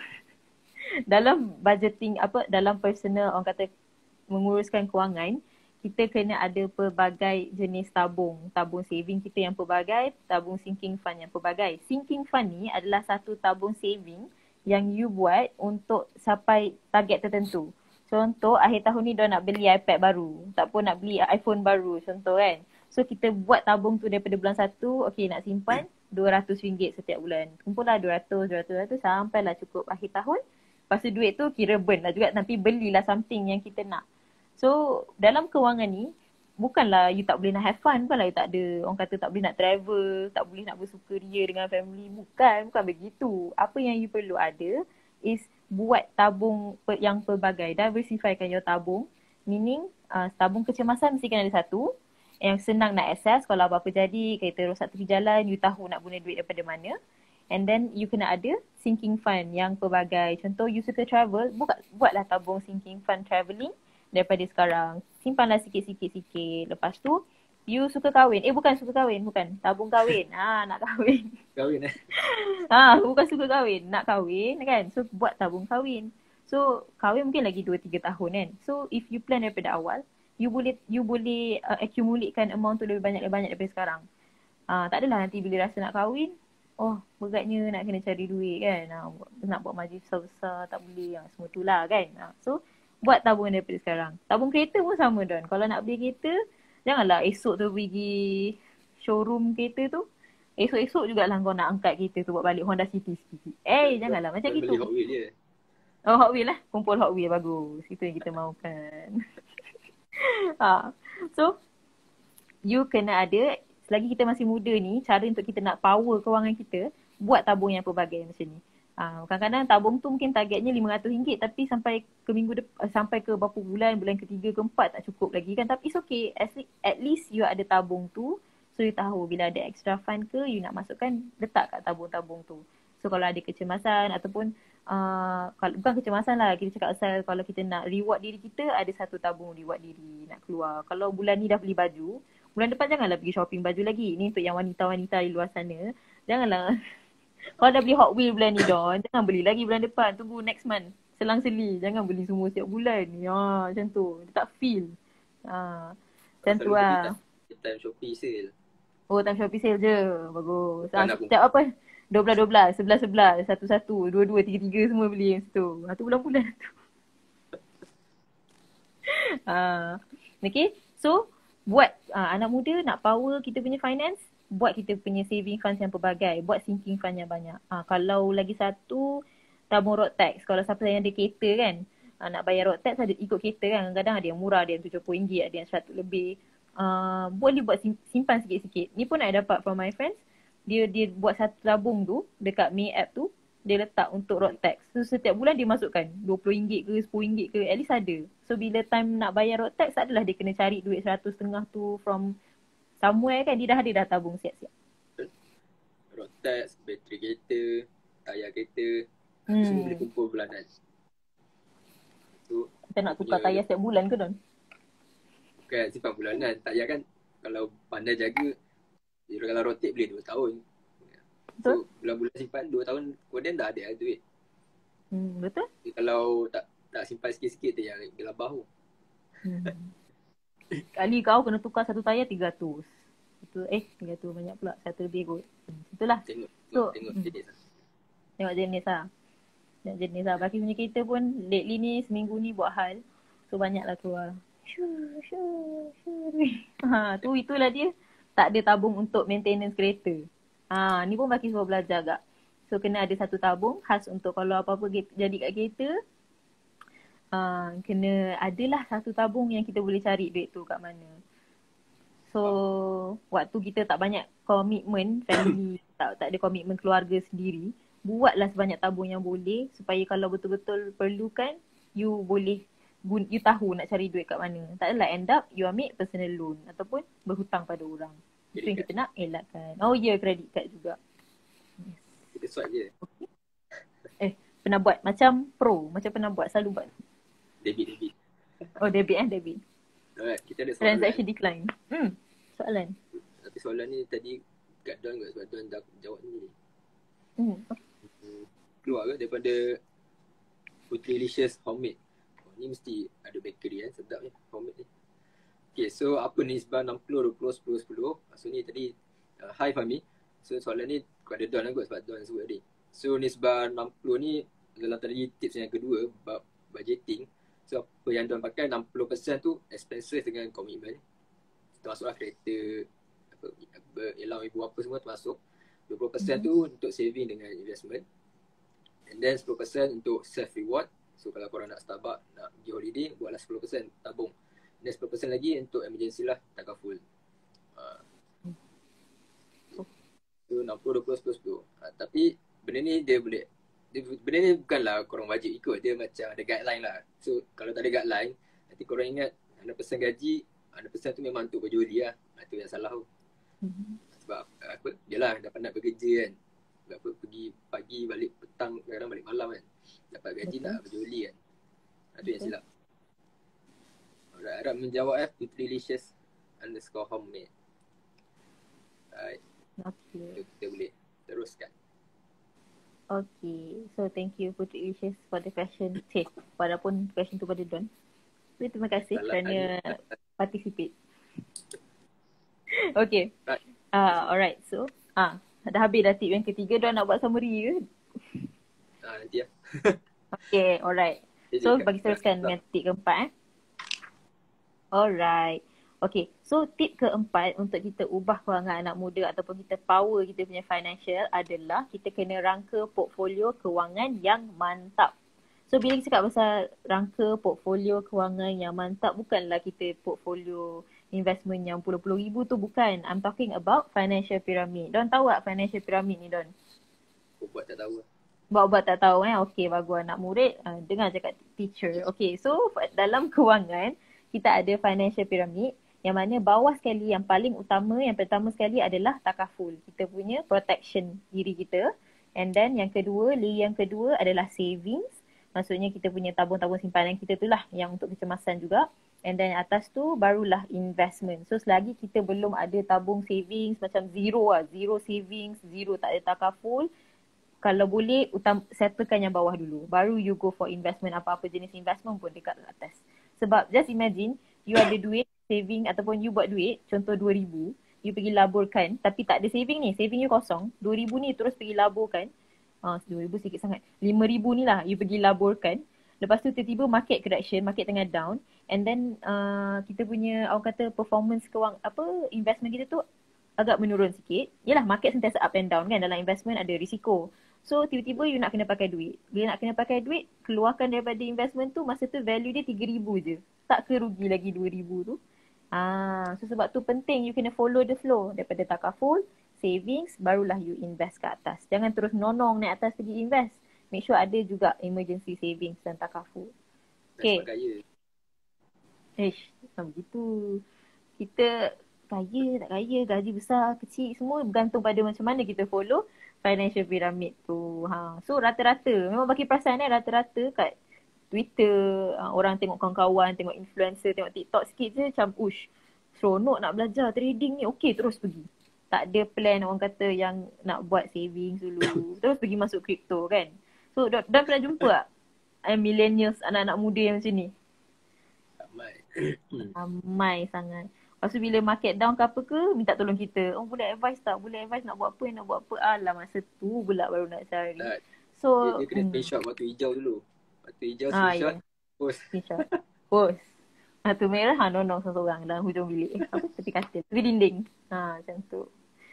Speaker 3: dalam budgeting apa dalam personal orang kata menguruskan kewangan, kita kena ada pelbagai jenis tabung. Tabung saving kita yang pelbagai, tabung sinking fund yang pelbagai. Sinking fund ni adalah satu tabung saving yang you buat untuk sampai target tertentu. Contoh akhir tahun ni dia nak beli iPad baru, tak pun nak beli iPhone baru contoh kan. So kita buat tabung tu daripada bulan satu, okey nak simpan dua ratus ringgit setiap bulan. Kumpullah dua ratus, dua ratus, dua ratus sampailah cukup akhir tahun. Lepas tu duit tu kira burn lah juga, tapi belilah something yang kita nak. So dalam kewangan ni, bukanlah you tak boleh nak have fun, bukanlah you tak ada, orang kata tak boleh nak travel, tak boleh nak bersukaria dengan family. Bukan, bukan begitu. Apa yang you perlu ada is buat tabung yang pelbagai. Diversifykan your tabung. Meaning, uh, tabung kecemasan mesti kena ada satu. Yang senang nak access, kalau apa-apa jadi, kereta rosak tepi jalan, you tahu nak guna duit daripada mana. And then you kena ada sinking fund yang pelbagai. Contoh you suka travel, buat, buatlah tabung sinking fund travelling daripada sekarang. Simpanlah sikit-sikit-sikit. Lepas tu, you suka kahwin. Eh bukan suka kahwin, bukan. Tabung kahwin. Ha, nak kahwin.
Speaker 1: Kahwin eh.
Speaker 3: Ha, bukan suka kahwin. Nak kahwin kan. So, buat tabung kahwin. So, kahwin mungkin lagi dua tiga tahun kan. So, if you plan daripada awal, you boleh you boleh uh, accumulatekan amount tu lebih banyak-lebih banyak daripada sekarang. Ha, tak adalah nanti bila rasa nak kahwin, oh beratnya nak kena cari duit kan. Ha, nak buat majlis besar-besar, tak boleh. Ha, semua tu lah kan. Ha, so, buat tabung daripada sekarang. Tabung kereta pun sama Don. Kalau nak beli kereta, janganlah esok tu pergi showroom kereta tu. Esok-esok jugalah kau nak angkat kereta tu buat balik Honda City sikit. Eh, janganlah macam
Speaker 1: Beli
Speaker 3: gitu.
Speaker 1: Hot Wheels je.
Speaker 3: Oh, Hot Wheel lah. Kumpul Hot Wheel bagus. Itu yang kita mahukan. ha. So, you kena ada, selagi kita masih muda ni, cara untuk kita nak power kewangan kita, buat tabung yang pelbagai macam ni. Ha, kadang-kadang tabung tu mungkin targetnya lima ratus ringgit tapi sampai ke minggu depan, sampai ke berapa bulan, bulan ketiga, keempat tak cukup lagi kan. Tapi it's okay. At least, at least you ada tabung tu. So you tahu bila ada extra fund ke, you nak masukkan, letak kat tabung-tabung tu. So kalau ada kecemasan ataupun, uh, kalau, bukan kecemasan lah, kita cakap asal kalau kita nak reward diri kita, ada satu tabung reward diri nak keluar. Kalau bulan ni dah beli baju, bulan depan janganlah pergi shopping baju lagi. Ni untuk yang wanita-wanita di luar sana. Janganlah. Kalau dah beli Hot Wheel bulan ni Don, jangan beli lagi bulan depan. Tunggu next month. Selang-seli. Jangan beli semua setiap bulan. Ya, macam tu. Dia tak feel. Ha, macam tu lah.
Speaker 1: Time Shopee sale.
Speaker 3: Oh, time Shopee sale je. Bagus. Ha,
Speaker 1: Nak
Speaker 3: setiap apa? dua belas dua belas, sebelas sebelas, satu satu, dua dua, tiga tiga semua beli yang situ. Ha, tu bulan-bulan tu. ha, okay. So, buat uh, anak muda nak power kita punya finance, buat kita punya saving funds yang pelbagai, buat sinking fund yang banyak. Ha, kalau lagi satu, tabung road tax. Kalau siapa yang ada kereta kan, uh, nak bayar road tax ada ikut kereta kan. Kadang-kadang ada yang murah, ada yang tujuh puluh ringgit, ada yang seratus lebih. Uh, boleh buat sim- simpan sikit-sikit. Ni pun I dapat from my friends. Dia dia buat satu tabung tu dekat Mi app tu. Dia letak untuk road tax. So setiap bulan dia masukkan dua puluh ringgit ke sepuluh ringgit ke, at least ada. So bila time nak bayar road tax, adalah dia kena cari duit seratus setengah tu from somewhere kan. Dia dah ada dah tabung siap-siap.
Speaker 1: Road tax, bateri kereta, tayar kereta,
Speaker 3: Hmm.
Speaker 1: semua boleh kumpul bulanan. So
Speaker 3: Kita nak tukar
Speaker 1: dia-
Speaker 3: tayar setiap bulan ke Don?
Speaker 1: bukan simpan bulanan. Tayar kan kalau pandai jaga, dia kalau rotate boleh dua tahun.
Speaker 3: Betul.
Speaker 1: So bulan-bulan simpan dua tahun kemudian dah ada duit.
Speaker 3: Hmm, betul?
Speaker 1: Tapi kalau tak tak simpan sikit-sikit tu yang gelabah tu.
Speaker 3: Hmm. Kali kau kena tukar satu tayar tiga ratus. Itu eh tiga ratus banyak pula, satu lebih kot. Hmm, itulah.
Speaker 1: Tengok
Speaker 3: So,
Speaker 1: tengok, tengok
Speaker 3: hmm.
Speaker 1: jenis lah.
Speaker 3: Tengok jenis lah. Tengok jenis lah. Baki punya kereta pun lately ni seminggu ni buat hal. So banyak lah keluar. Syur, syur, syur. Ha, tu itulah dia. Tak ada tabung untuk maintenance kereta. Ha, ni pun Baki suruh belajar agak. So kena ada satu tabung khas untuk kalau apa-apa ge- jadi kat kereta. Uh, kena adalah satu tabung yang kita boleh cari duit tu kat mana. So waktu kita tak banyak komitmen family, tak tak ada komitmen keluarga sendiri, buatlah sebanyak tabung yang boleh supaya kalau betul-betul perlukan, you boleh gun, you tahu nak cari duit kat mana. Tak adalah end up you ambil personal loan ataupun berhutang pada orang. Itu yang kita nak elakkan. Oh ya, yeah, credit card juga.
Speaker 1: Kita swipe je.
Speaker 3: Eh, pernah buat macam pro, macam pernah buat, selalu buat.
Speaker 1: Debit debit.
Speaker 3: Oh debit eh, debit.
Speaker 1: Alright, kita ada soalan.
Speaker 3: Transaction decline. Hmm, soalan.
Speaker 1: Tapi soalan ni tadi kat Don kot sebab Don dah jawab ni.
Speaker 3: Hmm.
Speaker 1: Hmm, Keluar ke daripada Nutrilicious Homemade. Oh, ni mesti ada bakery kan, sedap ni homemade ni. Okay, so apa nisbah enam puluh, dua puluh, sepuluh, sepuluh. So ni tadi, uh, hi Fahmi. So soalan ni kepada Don lah kot sebab Don sebut tadi. So nisbah enam puluh ni dalam tadi tips yang kedua, bab budgeting. So apa yang Don pakai enam puluh peratus tu expenses dengan komitmen. Termasuklah kereta, apa, apa elang ibu apa semua termasuk. dua puluh peratus
Speaker 3: Mhm.
Speaker 1: tu untuk saving dengan investment. And then sepuluh peratus untuk self reward. So kalau korang nak Starbucks, nak pergi holiday, buatlah sepuluh peratus tabung. Dan sepuluh peratus lagi untuk emergency lah, takaful. Uh, so enam puluh, dua puluh, sepuluh, sepuluh. Uh, tapi benda ni dia boleh, dia, benda ni bukanlah korang wajib ikut. Dia macam ada guideline lah. So kalau tak ada guideline, nanti korang ingat one hundred percent gaji, one hundred percent tu memang untuk berjoli lah. Itu yang salah tu.
Speaker 3: Mhm.
Speaker 1: Sebab apa, yelah dah penat bekerja kan. Sebab apa, pergi pagi balik petang, kadang-kadang balik malam kan. Dapat gaji
Speaker 3: Betul.
Speaker 1: nak berjoli kan. Itu yang
Speaker 3: Betul.
Speaker 1: silap. Alright, harap menjawab eh. Nutrilicious underscore homemade. Alright,
Speaker 3: Okay.
Speaker 1: so kita boleh teruskan.
Speaker 3: Okay. So thank you Putri Ilicious for the question. Cik, walaupun question tu pada Don. So, terima kasih
Speaker 1: Salah
Speaker 3: kerana
Speaker 1: tadi.
Speaker 3: participate. Okay.
Speaker 1: Right.
Speaker 3: Uh, alright. So, ah, dah habis dah tip yang ketiga. Don nak buat summary ke?
Speaker 1: Ah, nanti lah.
Speaker 3: Okay, alright.
Speaker 1: Jadi
Speaker 3: So
Speaker 1: kat-
Speaker 3: bagi teruskan
Speaker 1: kat-
Speaker 3: dengan tip keempat eh. Alright. Okay, so tip keempat untuk kita ubah kewangan anak muda ataupun kita power kita punya financial adalah kita kena rangka portfolio kewangan yang mantap. So bila kita cakap pasal rangka portfolio kewangan yang mantap, bukanlah kita portfolio investment yang puluh-puluh ribu tu, bukan. I'm talking about financial pyramid. Don tahu tak financial pyramid ni Don?
Speaker 1: Aku buat tak tahu lah.
Speaker 3: Buat-buat tak tahu eh. Okey, bagus anak murid. Uh, dengar cakap teacher. Okey, so dalam kewangan, kita ada financial pyramid yang mana bawah sekali yang paling utama, yang pertama sekali adalah takaful. Kita punya protection diri kita. And then yang kedua, layer yang kedua adalah savings. Maksudnya kita punya tabung-tabung simpanan kita tu lah yang untuk kecemasan juga. And then atas tu barulah investment. So selagi kita belum ada tabung savings macam zero lah. Zero savings, zero tak ada takaful. Kalau boleh utam, settlekan yang bawah dulu. Baru you go for investment, apa-apa jenis investment pun dekat atas. Sebab just imagine you ada duit saving ataupun you buat duit contoh dua ribu, you pergi laburkan tapi tak ada saving ni, saving you kosong. dua ribu ni terus pergi laburkan. Ah, dua ribu sikit sangat. lima ribu ni lah you pergi laburkan. Lepas tu tiba-tiba market correction, market tengah down, and then uh, kita punya orang kata performance kewang apa investment kita tu agak menurun sikit. Yalah, market sentiasa up and down kan, dalam investment ada risiko. So tiba-tiba you nak kena pakai duit. Bila nak kena pakai duit, keluarkan daripada investment tu, masa tu value dia tiga ribu je. Tak ke rugi lagi dua ribu tu. Ah, so sebab tu penting you kena follow the flow. Daripada takaful, savings, barulah you invest ke atas. Jangan terus nonong naik atas pergi invest. Make sure ada juga emergency savings dan takaful. Okay.
Speaker 1: Sebab kaya.
Speaker 3: Ish, tak begitu. Kita kaya, tak kaya, gaji besar, kecil, semua bergantung pada macam mana kita follow financial pyramid tu. Ha. So rata-rata, memang bagi perasaan eh, rata-rata kat Twitter, uh, orang tengok kawan-kawan, tengok influencer, tengok TikTok sikit je macam ush, seronok nak belajar trading ni, okey terus pergi. Tak ada plan orang kata yang nak buat savings dulu, terus pergi masuk crypto kan. So dah, dah pernah jumpa tak eh, millennials, anak-anak muda yang macam ni?
Speaker 1: Ramai.
Speaker 3: Ramai sangat. Lepas tu bila market down ke apa ke, minta tolong kita. Oh boleh advice tak? Boleh advice nak buat apa? Nak buat apa? Alah masa tu pula baru nak cari.
Speaker 1: Tak.
Speaker 3: So
Speaker 1: Dia, dia kena
Speaker 3: hmm.
Speaker 1: screenshot waktu hijau dulu. Waktu hijau
Speaker 3: Ah,
Speaker 1: screenshot.
Speaker 3: yeah.
Speaker 1: Post.
Speaker 3: Screenshot. Post. Satu merah, ha, nonong seorang dalam hujung bilik. Eh, apa? Tepi katil. Tepi dinding. Ha, macam tu.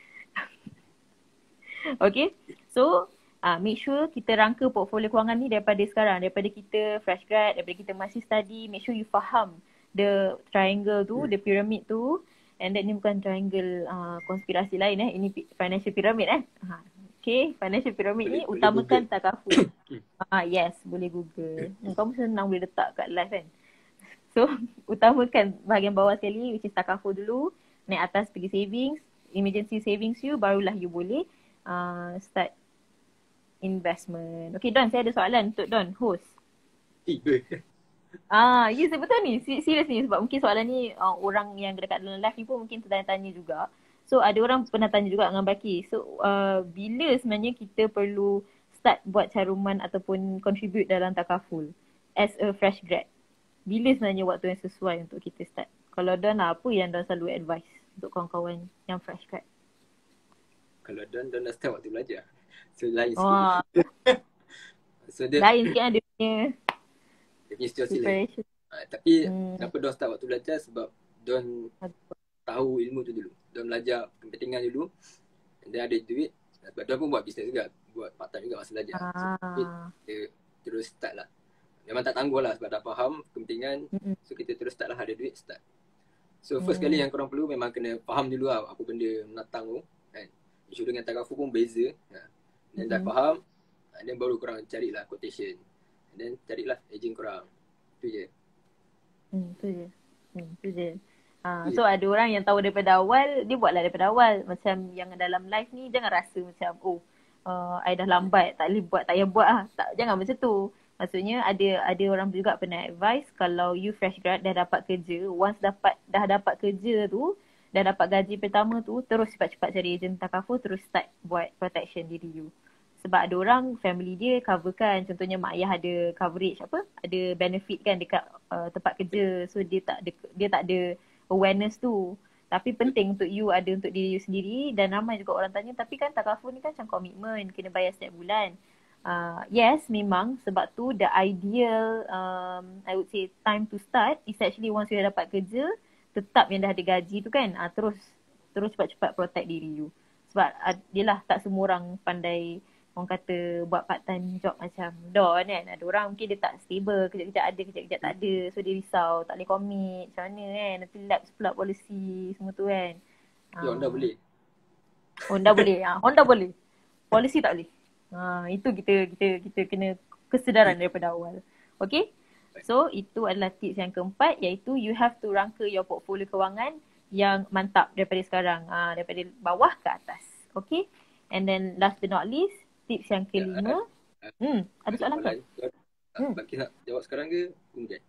Speaker 3: Okay. So, uh, make sure kita rangka portfolio kewangan ni daripada sekarang. Daripada kita fresh grad, daripada kita masih study. Make sure you faham the triangle tu, hmm. the pyramid tu. And then ni bukan triangle uh, konspirasi lain eh. Ini financial pyramid eh. Ha. Okay, financial pyramid boleh, ni boleh utamakan Google. Takaful. Ah yes, boleh Google. Kamu senang boleh letak kat live kan. So, utamakan bahagian bawah sekali which is takaful dulu. Naik atas pergi savings, emergency savings you, barulah you boleh uh, start investment. Okay Don, saya ada soalan untuk Don, host.
Speaker 1: Tiga.
Speaker 3: Ah, ya yes, betul ni. Serius ni sebab mungkin soalan ni uh, orang yang dekat dalam live ni pun mungkin tertanya-tanya juga. So ada orang pernah tanya juga dengan Baki. So uh, bila sebenarnya kita perlu start buat caruman ataupun contribute dalam takaful as a fresh grad? Bila sebenarnya waktu yang sesuai untuk kita start? Kalau Don apa yang Don selalu advice untuk kawan-kawan yang fresh grad?
Speaker 1: Kalau Don, Don dah start waktu belajar. So lain sikit.
Speaker 3: Oh.
Speaker 1: So dia
Speaker 3: lain sikit ada punya
Speaker 1: dia punya situasi lain. Ha, tapi hmm. kenapa Don start waktu belajar? Sebab Don tahu ilmu tu dulu. Don belajar computingan dulu. Dia ada duit. Sebab Don pun buat bisnes juga. Buat part time juga masa belajar. Ah. So dia terus start lah. Memang tak tangguh lah sebab dah faham computingan. Mm-hmm. So kita terus start lah, ada duit start. So first mm. kali yang korang perlu memang kena faham dulu lah apa benda menatang tu. Kan? Isu dengan takaful pun beza. Ha. Dan mm-hmm. dah faham. Dan baru korang carilah quotation. Dan carilah agent korang. Itu je.
Speaker 3: Hmm, tu je. Hmm, tu je. Ha, so ada orang yang tahu daripada awal, dia buatlah daripada awal. Macam yang dalam live ni, jangan rasa macam, oh, uh, I dah lambat, tak boleh buat, tak payah buat lah. Tak, jangan macam tu. Maksudnya ada ada orang juga pernah advice, kalau you fresh grad dah dapat kerja, once dapat dah dapat kerja tu, dah dapat gaji pertama tu, terus cepat-cepat cari agent takaful, terus start buat protection diri you. Sebab ada orang family dia cover kan, contohnya mak ayah ada coverage apa, ada benefit kan dekat uh, tempat kerja. So dia tak ada, dia tak ada awareness tu. Tapi penting untuk you ada untuk diri you sendiri. Dan ramai juga orang tanya, tapi kan takaful ni kan macam komitmen, kena bayar setiap bulan. Uh, yes, memang sebab tu the ideal um, I would say time to start is actually once you dah dapat kerja tetap yang dah ada gaji tu kan, uh, terus terus cepat-cepat protect diri you. Sebab uh, yelah tak semua orang pandai orang kata buat part time job macam Don kan. Ada orang mungkin dia tak stable, kejap-kejap ada, kejap-kejap tak ada. So dia risau, tak boleh commit macam mana kan. Nanti lapse pula policy semua tu kan.
Speaker 1: Ya, Honda boleh.
Speaker 3: Honda boleh. Ha, Honda boleh. Policy tak boleh. Ha, itu kita kita kita kena kesedaran daripada awal. Okay. So itu adalah tips yang keempat, iaitu you have to rangka your portfolio kewangan yang mantap daripada sekarang. Ha, daripada bawah ke atas. Okay. And then last but not least, tips yang kelima. Ya, hmm, ada soalan ke?
Speaker 1: Hmm. Baki nak jawab sekarang ke? Kemudian.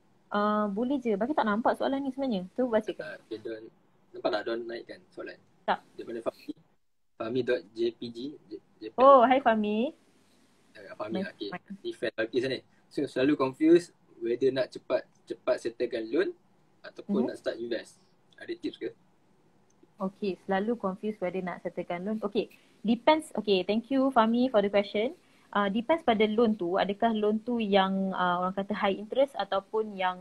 Speaker 3: Uh, boleh je. Baki tak nampak soalan ni sebenarnya. Tu bacakan.
Speaker 1: Uh, okay, Don. Nampak tak Don naikkan soalan?
Speaker 3: Tak.
Speaker 1: Daripada Fahmi. Fahmi.jpg.
Speaker 3: Oh, hai Fahmi.
Speaker 1: Uh, Fahmi lah. Okay. Defend Balki sana. So, selalu confused whether nak cepat cepat settlekan loan ataupun hmm. nak start invest. Ada tips ke?
Speaker 3: Okay, selalu confused whether nak settlekan loan. Okay, depends. Okay, thank you Fahmi for the question. Uh, depends pada loan tu. Adakah loan tu yang uh, orang kata high interest ataupun yang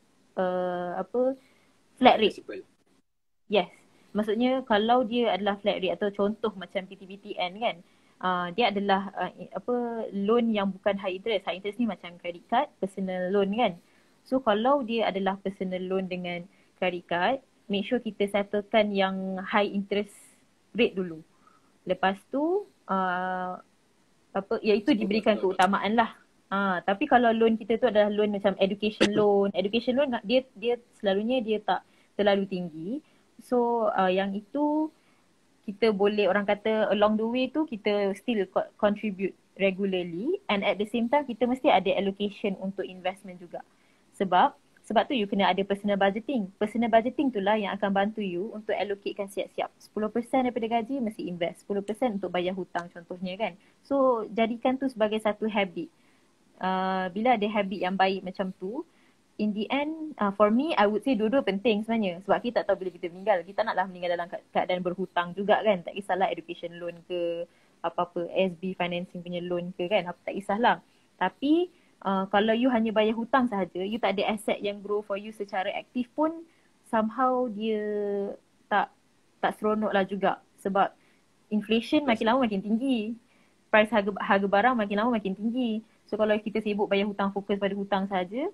Speaker 3: uh, apa flat rate?
Speaker 1: Simple.
Speaker 3: Yes. Maksudnya kalau dia adalah flat rate atau contoh macam P T B T N kan, uh, dia adalah uh, apa loan yang bukan high interest. High interest ni macam credit card, personal loan kan. So kalau dia adalah personal loan dengan credit card, make sure kita settlekan yang high interest rate dulu. Lepas tu uh, apa iaitu diberikan keutamaan lah. Ah, tapi kalau loan kita tu adalah loan macam education loan, education loan dia dia selalunya dia tak terlalu tinggi. So uh, yang itu kita boleh orang kata along the way tu kita still contribute regularly, and at the same time kita mesti ada allocation untuk investment juga. Sebab sebab tu you kena ada personal budgeting. Personal budgeting tu lah yang akan bantu you untuk allocatekan siap-siap. sepuluh peratus daripada gaji mesti invest, sepuluh peratus untuk bayar hutang contohnya kan. So jadikan tu sebagai satu habit. Uh, bila ada habit yang baik macam tu, in the end, uh, for me, I would say dua-dua penting sebenarnya. Sebab kita tak tahu bila kita meninggal. Kita naklah meninggal dalam keadaan berhutang juga kan. Tak kisahlah education loan ke, apa-apa S B financing punya loan ke kan. Apa tak kisahlah. Tapi uh, kalau you hanya bayar hutang sahaja, you tak ada asset yang grow for you secara aktif pun, somehow dia tak tak seronok lah juga. Sebab inflation makin lama makin tinggi. Price harga, harga barang makin lama makin tinggi. So kalau kita sibuk bayar hutang, fokus pada hutang saja,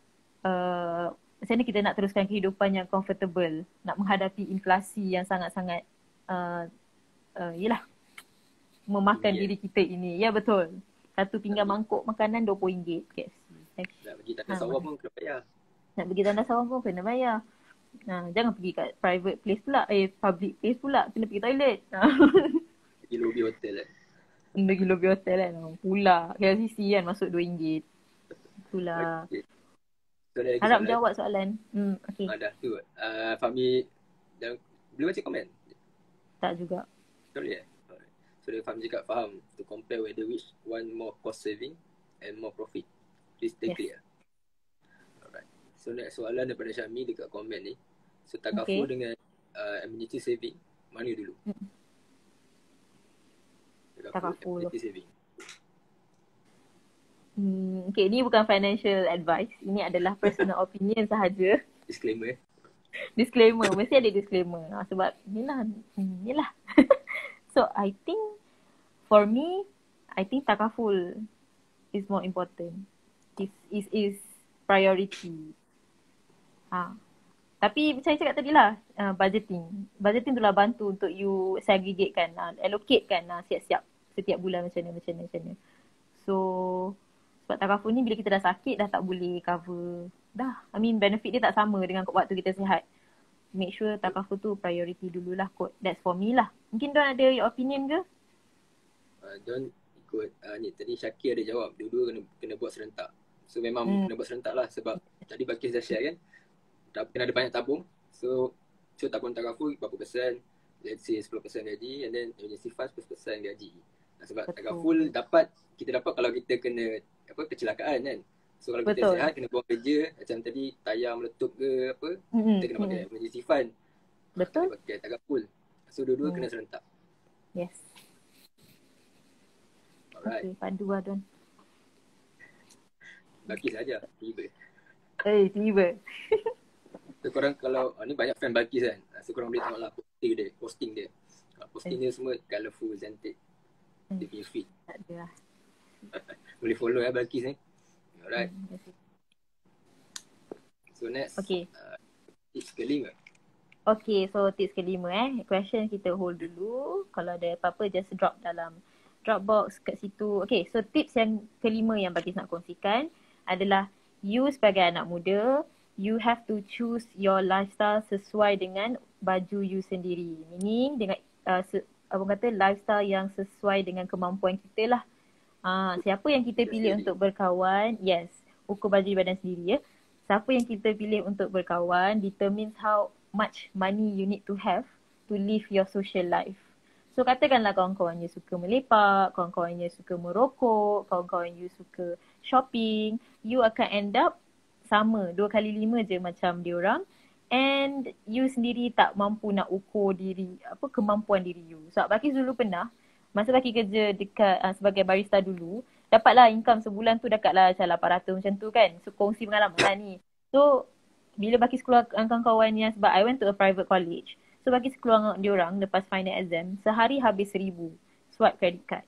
Speaker 3: uh, macam mana kita nak teruskan kehidupan yang comfortable, nak menghadapi inflasi yang sangat-sangat uh, uh, yelah, memakan yeah. diri kita ini. Ya betul. Satu pinggan mangkuk makanan dua puluh ringgit K F C.
Speaker 1: Nak pergi tandas sawah pun kena bayar.
Speaker 3: Nak pergi tandas sawah pun kena bayar. Nah, jangan pergi kat private place pula, eh public place pula, kena pergi toilet.
Speaker 1: Pergi lobby hotel kan.
Speaker 3: Pergi lobby hotel kan. Pula K L C C kan masuk dua ringgit. Itulah. Okay.
Speaker 1: So,
Speaker 3: harap
Speaker 1: soalan.
Speaker 3: jawab soalan. Hmm, okay.
Speaker 1: Ah, dah tu. Uh, Fahmi, dah, boleh baca komen?
Speaker 3: Tak juga.
Speaker 1: Boleh eh? Alright. So, dia Fahmi cakap faham to compare whether which one more cost saving and more profit. Please stay yes. clear. Alright. So, next soalan daripada Syami dekat komen ni. So, takaful okay. dengan uh, amenity saving, mana dulu? Hmm.
Speaker 3: Takaful. Hmm, okay, ni bukan financial advice. Ini adalah personal opinion sahaja.
Speaker 1: Disclaimer.
Speaker 3: Disclaimer. Mesti ada disclaimer. Ha, sebab inilah. Inilah. So, I think for me, I think takaful is more important. Is is is priority. Ha. Tapi saya cakap tadi lah, uh, budgeting. Budgeting tu lah bantu untuk you segregate-kan, uh, allocate-kan uh, siap-siap setiap bulan macam mana, macam mana, macam mana. So, sebab takaful ni bila kita dah sakit dah tak boleh cover. Dah, I mean benefit dia tak sama dengan waktu kita sihat. Make sure takaful tu priority dululah kot. That's for me lah. Mungkin Don ada your opinion ke?
Speaker 1: Uh, Don ikut, uh, ni tadi Syakir ada jawab, dua-dua kena, kena buat serentak. So memang hmm. kena buat serentak lah sebab tadi Bakis dah share kan. Kena ada banyak tabung. So, so tabung takaful berapa persen? Let's say sepuluh peratus gaji, and then emergency fund sepuluh peratus gaji. Nah, sebab betul. Takaful dapat, kita dapat kalau kita kena apa kecelakaan kan. So kalau betul. Kita sihat, kena buang kerja, macam tadi tayar meletup ke apa, mm-hmm. kita kena pakai mm-hmm. emergency fund.
Speaker 3: Betul.
Speaker 1: Kita pakai takaful. So dua-dua mm. kena serentak.
Speaker 3: Yes.
Speaker 1: Alright.
Speaker 3: Okay, padu lah Don.
Speaker 1: Bakis saja, tiba.
Speaker 3: Eh, hey, tiba.
Speaker 1: So korang kalau, oh, ni banyak fan Bakis kan. So korang boleh tengoklah posting dia. Posting dia. Posting dia semua colourful, cantik. Dia punya feed.
Speaker 3: Tak ada lah.
Speaker 1: Boleh follow ya Bakis ni. Alright. So next.
Speaker 3: Okay.
Speaker 1: Uh, tips kelima.
Speaker 3: Okay, so tips kelima eh. Question kita hold dulu. Kalau ada apa-apa just drop dalam Dropbox kat situ. Okay, so tips yang kelima yang Bakis nak kongsikan adalah you sebagai anak muda, you have to choose your lifestyle sesuai dengan baju you sendiri. Meaning dengan uh, se- apa kata lifestyle yang sesuai dengan kemampuan kita lah. Uh, siapa yang kita pilih untuk berkawan, yes, ukur baju badan sendiri ya. Siapa yang kita pilih untuk berkawan determines how much money you need to have to live your social life. So katakanlah kawan-kawan you suka melepak, kawan-kawan you suka merokok, kawan-kawan you suka shopping, you akan end up sama dua kali lima je macam diorang, and you sendiri tak mampu nak ukur diri, apa kemampuan diri you. Sebab Bakis dulu pernah, masa Bakis kerja dekat uh, sebagai barista dulu, dapatlah income sebulan tu dekatlah macam lapan ratus macam tu kan. So kongsi pengalaman lah ni. So bila Bakis keluar dengan kawan-kawan yang, sebab I went to a private college. So Bakis keluar dengan diorang lepas final exam, sehari habis seribu swipe credit card.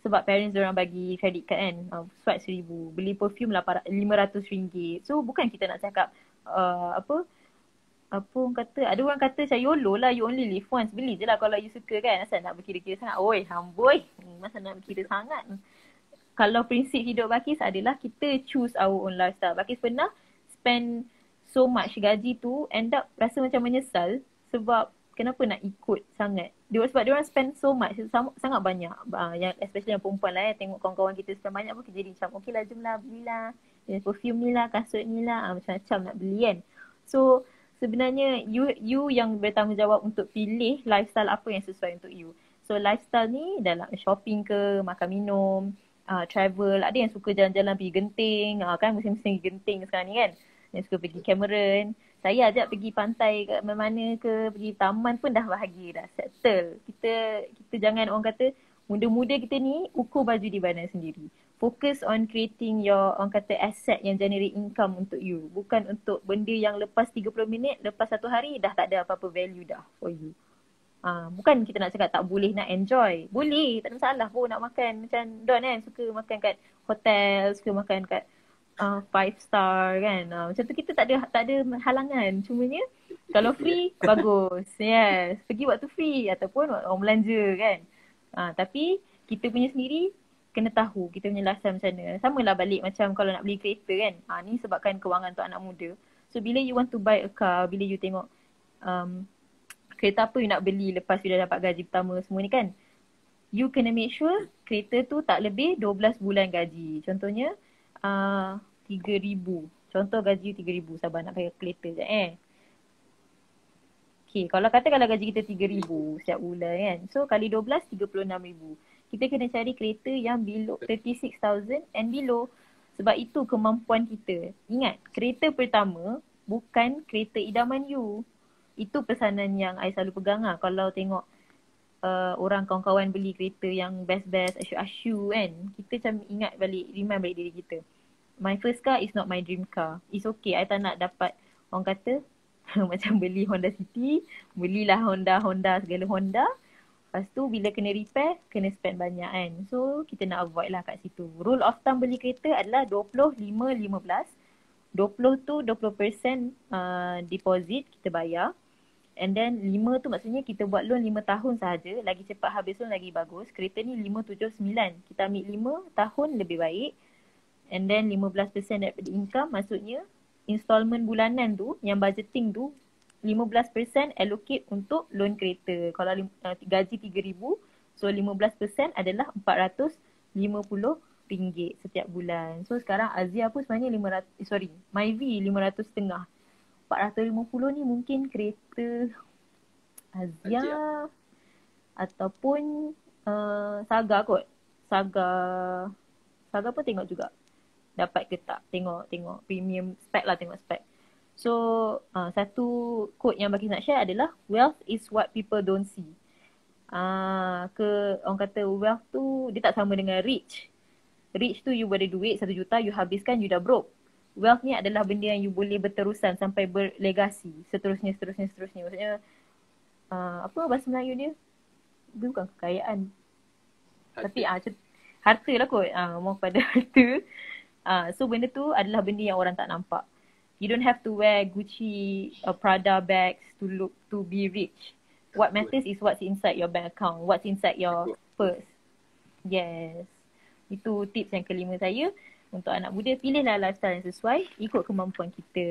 Speaker 3: sebab parents diorang bagi credit card kan, uh, swipe seribu, beli perfume lima ratus ringgit. So bukan kita nak cakap uh, apa apa orang kata, ada orang kata macam YOLO lah, you only live once, beli je lah kalau you suka kan. Asal nak berkira-kira sangat, oi hamboi, masa nak berkira sangat. Kalau prinsip hidup Balqis adalah kita choose our own lifestyle. Balqis pernah spend so much gaji tu, end up rasa macam menyesal sebab kenapa nak ikut sangat. Dia sebab dia orang spend so much, sangat banyak. Uh, yang especially yang perempuan lah ya, tengok kawan-kawan kita spend banyak pun kita jadi macam okey lah, jomlah belilah. Dan perfume ni lah, kasut ni lah, uh, macam-macam nak beli kan. So sebenarnya you you yang bertanggungjawab untuk pilih lifestyle apa yang sesuai untuk you. So lifestyle ni dalam shopping ke, makan minum, uh, travel. Ada yang suka jalan-jalan pergi Genting, uh, kan musim-musim Genting sekarang ni kan. Yang suka pergi Cameron. Saya ajak pergi pantai kat mana-mana ke, pergi taman pun dah bahagia, dah settle. Kita kita jangan orang kata muda-muda kita ni ukur baju di badan sendiri. Focus on creating your orang kata asset yang generate income untuk you. Bukan untuk benda yang lepas tiga puluh minit, lepas satu hari dah tak ada apa-apa value dah for you. Ha, bukan kita nak cakap tak boleh nak enjoy. Boleh, tak ada masalah pun nak makan. Macam Don kan suka makan kat hotel, suka makan kat Uh, five star kan. Uh, macam tu kita tak ada tak ada halangan. Cumanya kalau free bagus. Yes. Pergi waktu free ataupun orang belanja kan. Uh, tapi kita punya sendiri kena tahu kita punya lifestyle macam mana. Samalah balik macam kalau nak beli kereta kan. Uh, ni sebabkan kewangan untuk anak muda. So bila you want to buy a car, bila you tengok um, kereta apa you nak beli lepas you dah dapat gaji pertama semua ni kan. You kena make sure kereta tu tak lebih dua belas bulan gaji. Contohnya Uh, tiga ribu. Contoh gaji tiga ribu. Sabar nak pakai kalkulator sekejap eh. Okay, kalau katakanlah gaji kita tiga ribu setiap bulan kan. So kali dua belas, tiga puluh enam ribu. Kita kena cari kereta yang below tiga puluh enam thousand and below. Sebab itu kemampuan kita. Ingat, kereta pertama bukan kereta idaman you. Itu pesanan yang I selalu pegang lah. Kalau tengok uh, orang kawan-kawan beli kereta yang best-best, asyu-asyu kan. Kita macam ingat balik, remind balik diri kita. My first car is not my dream car. It's okay. I tak nak dapat orang kata macam beli Honda City, belilah Honda, Honda, segala Honda. Lepas tu bila kena repair, kena spend banyak kan. So kita nak avoid lah kat situ. Rule of thumb beli kereta adalah dua puluh, lima, lima belas. dua puluh tu dua puluh peratus uh, deposit kita bayar. And then lima tu maksudnya kita buat loan lima tahun sahaja. Lagi cepat habis loan lagi bagus. Kereta ni lima, tujuh, sembilan. Kita ambil lima tahun lebih baik. And then lima belas peratus daripada income, maksudnya installment bulanan tu, yang budgeting tu, lima belas peratus allocate untuk loan kereta. Kalau uh, gaji tiga ribu, so lima belas peratus adalah empat ratus lima puluh ringgit setiap bulan. So sekarang Azia pun sebenarnya lima ratus, eh, sorry, Myvi lima ratus setengah. empat ratus lima puluh ni mungkin kereta Azia, Azia. Ataupun uh, Saga kot. Saga, Saga pun tengok juga. Dapat ke tak, tengok tengok premium spec lah, tengok spec. So uh, satu quote yang Balqis nak share adalah wealth is what people don't see. Uh, ke orang kata wealth tu dia tak sama dengan rich. Rich tu you ada duit satu juta, you habiskan, you dah broke. Wealth ni adalah benda yang you boleh berterusan sampai berlegasi, seterusnya seterusnya seterusnya. Maksudnya uh, apa bahasa Melayu dia? Dia bukan kekayaan. Harta. Tapi ah uh, harta lah kot. Ah uh, mau pada harta. Uh, so benda tu adalah benda yang orang tak nampak. You don't have to wear Gucci or Prada bags to look to be rich. What matters is what's inside your bank account, what's inside your purse. Yes. Itu tips yang kelima saya untuk anak muda. Pilihlah lifestyle yang sesuai, ikut kemampuan kita.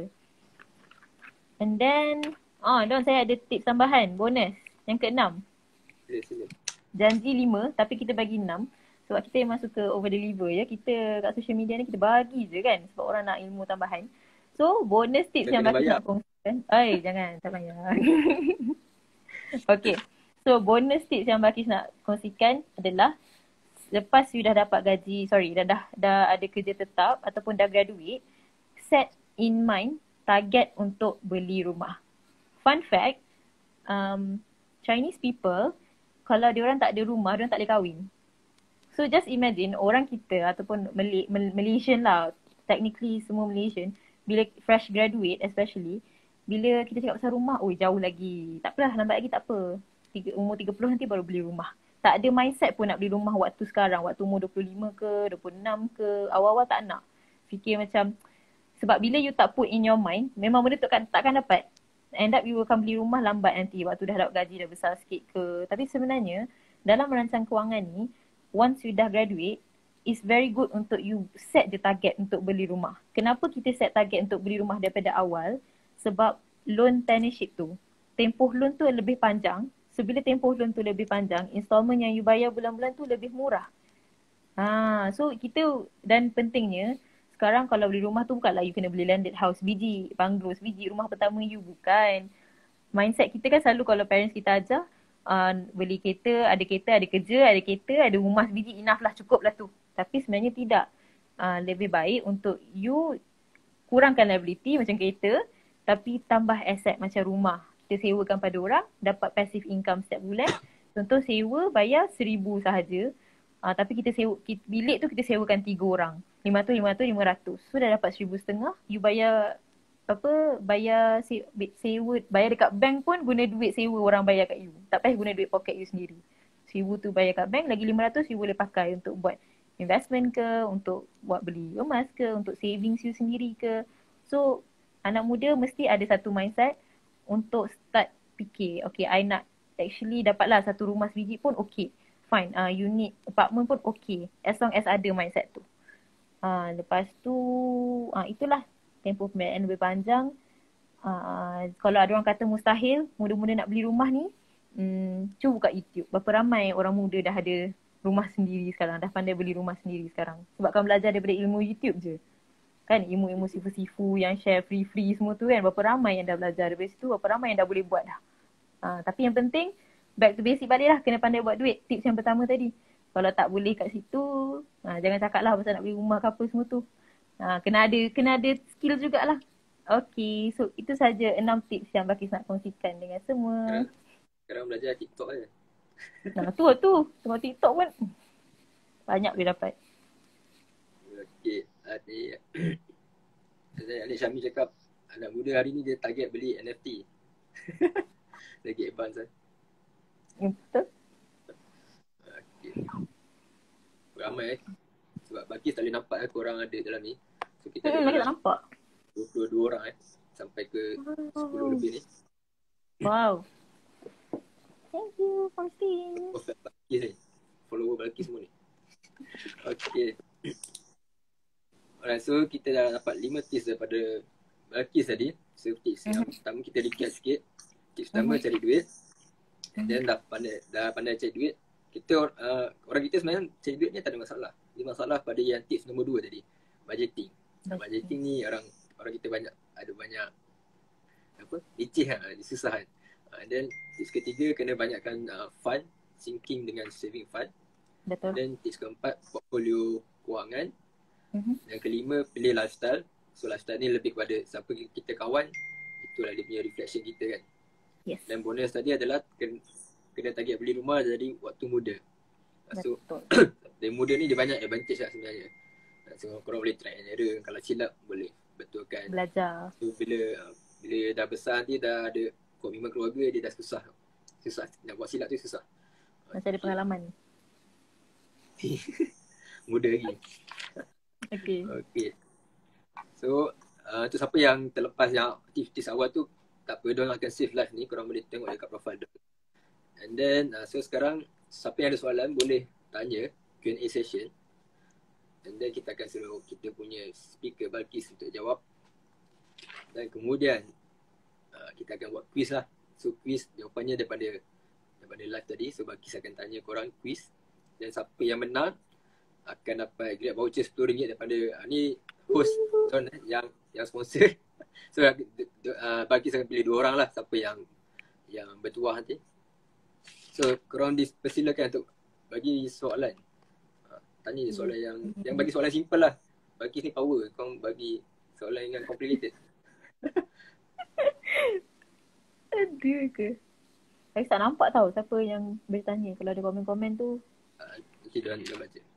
Speaker 3: And then, ah, Don, saya ada tips tambahan, bonus. Yang keenam. Janji lima tapi kita bagi enam. Sebab kita memang suka over deliver ya. Kita kat social media ni kita bagi je kan. Sebab orang nak ilmu tambahan. So bonus tips yang Balqis nak kongsikan. Ay, jangan, tak payah. Okay. So bonus tips yang Balqis nak kongsikan adalah lepas you dah dapat gaji, sorry, dah, dah, dah ada kerja tetap ataupun dah graduate, set in mind target untuk beli rumah. Fun fact, um, Chinese people, kalau diorang tak ada rumah, diorang tak boleh kahwin. So just imagine orang kita ataupun Mal- Mal- Malaysian lah, technically semua Malaysian, bila fresh graduate especially, bila kita cakap pasal rumah, oh jauh lagi. Tak apalah, lambat lagi tak apa. Tiga, umur tiga puluh nanti baru beli rumah. tak ada mindset pun nak beli rumah waktu sekarang, waktu umur dua puluh lima ke, dua puluh enam ke, awal-awal tak nak. Fikir macam, sebab bila you tak put in your mind, memang benda tu kan, takkan dapat. End up you akan beli rumah lambat nanti, waktu dah dapat gaji dah besar sikit ke. Tapi sebenarnya, dalam merancang kewangan ni, once you dah graduate, it's very good untuk you set the target untuk beli rumah. Kenapa kita set target untuk beli rumah daripada awal? Sebab loan tenureship tu, tempoh loan tu lebih panjang. So bila tempoh loan tu lebih panjang, installment yang you bayar bulan-bulan tu lebih murah. Ha, so kita, dan pentingnya, sekarang kalau beli rumah tu bukanlah you kena beli landed house biji, banglo sebiji, rumah pertama you, bukan. Mindset kita kan selalu kalau parents kita ajar, uh, beli kereta, ada kereta, ada kerja, ada kereta, ada rumah sebiji, enough lah, cukup lah tu. Tapi sebenarnya tidak. Uh, lebih baik untuk you kurangkan liability macam kereta, tapi tambah aset macam rumah. Kita sewakan pada orang, dapat passive income setiap bulan. Contoh sewa bayar seribu sahaja. Uh, tapi kita sewa, kita, bilik tu kita sewakan tiga orang. lima ratus, lima ratus, lima ratus. So dah dapat seribu setengah. You bayar, apa, bayar se, sewa, bayar dekat bank pun guna duit sewa orang bayar kat you. Tak payah guna duit poket you sendiri. Seribu tu bayar kat bank, lagi lima ratus you boleh pakai untuk buat investment ke, untuk buat beli emas ke, untuk savings you sendiri ke. So, anak muda mesti ada satu mindset untuk start fikir, okay, I nak actually dapatlah satu rumah sebiji pun okay. Fine, uh, unit apartment pun okay. As long as ada mindset tu. Uh, lepas tu, uh, itulah tempoh pembiayaan lebih panjang. Uh, kalau ada orang kata mustahil, muda-muda nak beli rumah ni, hmm, cuba buka YouTube. Berapa ramai orang muda dah ada rumah sendiri sekarang, dah pandai beli rumah sendiri sekarang. Sebab kan belajar daripada ilmu YouTube je. Kan ilmu-ilmu sifu-sifu yang share free-free semua tu kan, berapa ramai yang dah belajar daripada situ, berapa ramai yang dah boleh buat dah. Uh, tapi yang penting, back to basic balik lah, kena pandai buat duit. Tips yang pertama tadi. Kalau tak boleh kat situ, uh, jangan cakap lah pasal nak beli rumah ke apa semua tu. Uh, kena ada kena ada skill jugalah. Okay, so itu saja enam tips yang Balkis nak kongsikan dengan semua.
Speaker 1: Sekarang, sekarang belajar TikTok je.
Speaker 3: Nah tu tu, tengok TikTok pun banyak boleh dapat.
Speaker 1: Okay, tadi Alik Syami cakap anak muda hari ni dia target beli N F T. Lagi advance lah.
Speaker 3: Ya, betul.
Speaker 1: Okay. Ramai eh. Sebab Balkis tak boleh nampak eh, korang ada dalam ni. So kita
Speaker 3: Hmm, lagi tak nampak.
Speaker 1: dua puluh dua orang eh. Sampai ke sepuluh lebih ni.
Speaker 3: Wow. Thank you for staying.
Speaker 1: Perfect Balkis ni. Follower Balkis semua ni. Okay. Alright, so kita dah dapat lima tips daripada Balkis tadi. So tips yang pertama kita recap sikit. Tips pertama cari duit. And then dah pandai, dah pandai cari duit. Kita uh, orang kita sebenarnya cari duit ni tak ada masalah. Dia masalah pada yang tips nombor dua tadi. Budgeting. Okay. Budgeting ni orang orang kita banyak ada banyak apa? Licih lah, susah kan. Uh, and then tips ketiga kena banyakkan uh, fund, sinking dengan saving fund.
Speaker 3: Betul.
Speaker 1: And then tips keempat portfolio kewangan.
Speaker 3: Mm-hmm.
Speaker 1: Yang kelima pilih lifestyle. So lifestyle ni lebih kepada siapa kita kawan, itulah dia punya reflection kita kan.
Speaker 3: Yes.
Speaker 1: Dan bonus tadi adalah kena, kena target beli rumah dari waktu muda. So dari muda ni dia banyak advantage lah sebenarnya. So korang boleh try and error. Kalau silap boleh betulkan.
Speaker 3: Belajar.
Speaker 1: So bila bila dah besar nanti dah ada komitmen keluarga, dia dah susah. Susah nak buat silap tu susah.
Speaker 3: Masih ada pengalaman.
Speaker 1: Muda lagi.
Speaker 3: Okay.
Speaker 1: Okay. So uh, tu siapa yang terlepas yang tips-tips awal tu, tak apa, diorang akan save live ni, korang boleh tengok dekat profile dia. And then uh, so sekarang siapa yang ada soalan boleh tanya Q and A session. And then kita akan suruh kita punya speaker Balkis untuk jawab. Dan kemudian uh, kita akan buat quiz lah. So quiz jawapannya daripada daripada live tadi. So Balkis akan tanya korang quiz. Dan siapa yang menang akan dapat Grab voucher sepuluh ringgit daripada uh, ni host John eh, yang yang sponsor. So uh, Balkis akan pilih dua orang lah siapa yang yang bertuah nanti. So korang dipersilakan untuk bagi soalan. Uh, tanya je soalan yang yang bagi soalan simple lah. Balkis ni power. Korang bagi soalan yang complicated.
Speaker 3: Ada ke? Saya tak nampak tahu siapa yang bertanya. Kalau ada komen-komen tu.
Speaker 1: Uh, okay, dah, dah baca.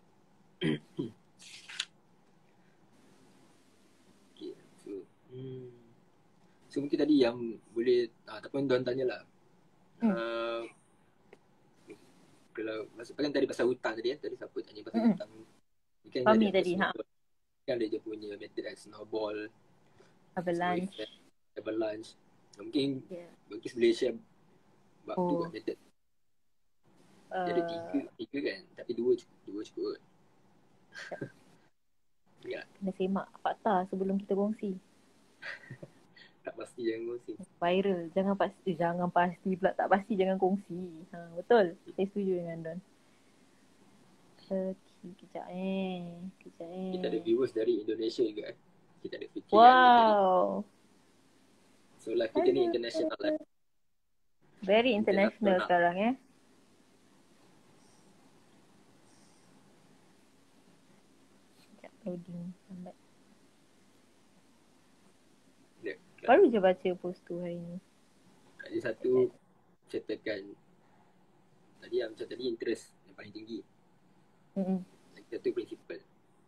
Speaker 1: Okay, so, hmm. so mungkin tadi yang boleh, ah, ataupun Don tanyalah. Hmm. Uh, Kalau masuk kan tadi pasal hutang tadi ya. Tadi siapa tanya pasal
Speaker 3: Mm-mm.
Speaker 1: hutang. Ni kan
Speaker 3: Fahmi
Speaker 1: dia ada
Speaker 3: tadi, ha.
Speaker 1: snowball. Kan ada dia punya method kan snowball, snow
Speaker 3: Avalanche.
Speaker 1: effect, avalanche. Mungkin
Speaker 3: Yeah.
Speaker 1: Balkis boleh share bab tu
Speaker 3: Oh.
Speaker 1: kot method. Dia ada tiga,
Speaker 3: Uh,
Speaker 1: tiga kan. Tapi dua cukup. Dua cukup. Ya,
Speaker 3: kena semak fakta sebelum kita kongsi.
Speaker 1: tak pasti jangan kongsi.
Speaker 3: Viral. Jangan pasti. Eh, jangan pasti pula. Tak pasti jangan kongsi. Ha, betul. Saya setuju dengan Don. Okay, kejap eh. Kejap eh.
Speaker 1: Kita ada viewers dari Indonesia juga. Kita ada Fikri.
Speaker 3: Wow.
Speaker 1: So live kita ni international lah.
Speaker 3: Very international
Speaker 1: International.
Speaker 3: sekarang eh. Sekejap loading lambat.
Speaker 1: Dia,
Speaker 3: Baru je baca post tu hari ni.
Speaker 1: ada satu catatkan. Tadi yang macam tadi interest yang paling tinggi.
Speaker 3: Mm-mm.
Speaker 1: Lagi satu principal.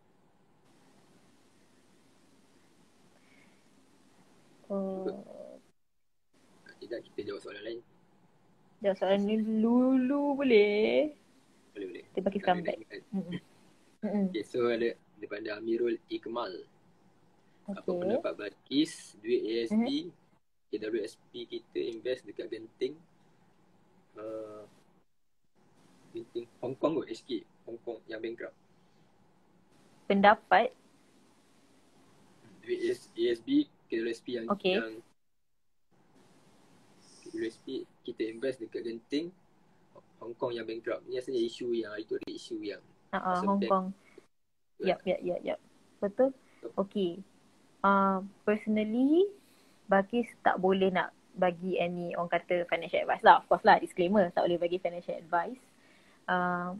Speaker 3: Oh,
Speaker 1: Tidak kita jawab soalan lain.
Speaker 3: jawab soalan ni dulu boleh?
Speaker 1: Boleh boleh.
Speaker 3: Kita bagi
Speaker 1: Kalau
Speaker 3: comeback.
Speaker 1: ada ingat.
Speaker 3: Mm-mm. Mm-mm.
Speaker 1: Okay, so ada daripada Amirul Ikmal. Apa
Speaker 3: Okay.
Speaker 1: pendapat Balkis, duit A S D,
Speaker 3: Mhm.
Speaker 1: K W S P kita invest dekat Genting. Uh, Genting Hong Kong kot, H K. Hong Kong yang bankrupt.
Speaker 3: Pendapat.
Speaker 1: Duit A S B, K W S P yang,
Speaker 3: Okay.
Speaker 1: yang K W S P kita invest dekat Genting, Hong Kong yang bankrupt. Ni asalnya isu yang, itu ada isu yang
Speaker 3: Uh, uh,
Speaker 1: Pasal
Speaker 3: Hong
Speaker 1: bank.
Speaker 3: Kong. Yap, yap, yap, yap. Betul? Okay. Uh, personally, Balkis tak boleh nak bagi any orang kata financial advice lah. Of course lah, disclaimer. Tak boleh bagi financial advice. Uh,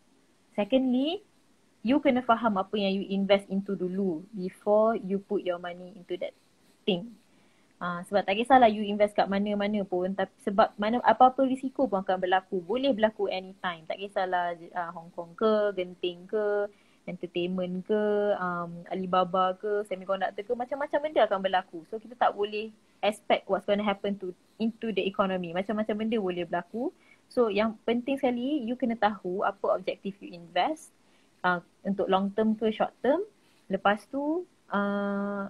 Speaker 3: secondly, you kena faham apa yang you invest into dulu before you put your money into that thing. Uh, sebab tak kisahlah you invest kat mana-mana pun, tapi sebab mana apa-apa risiko pun akan berlaku. Boleh berlaku anytime. Tak kisahlah uh, Hong Kong ke, Genting ke, entertainment ke, um, Alibaba ke, semiconductor ke, macam-macam benda akan berlaku. So kita tak boleh expect what's going to happen to into the economy. Macam-macam benda boleh berlaku. So yang penting sekali, you kena tahu apa objektif you invest. Uh, untuk long term ke short term. Lepas tu, uh,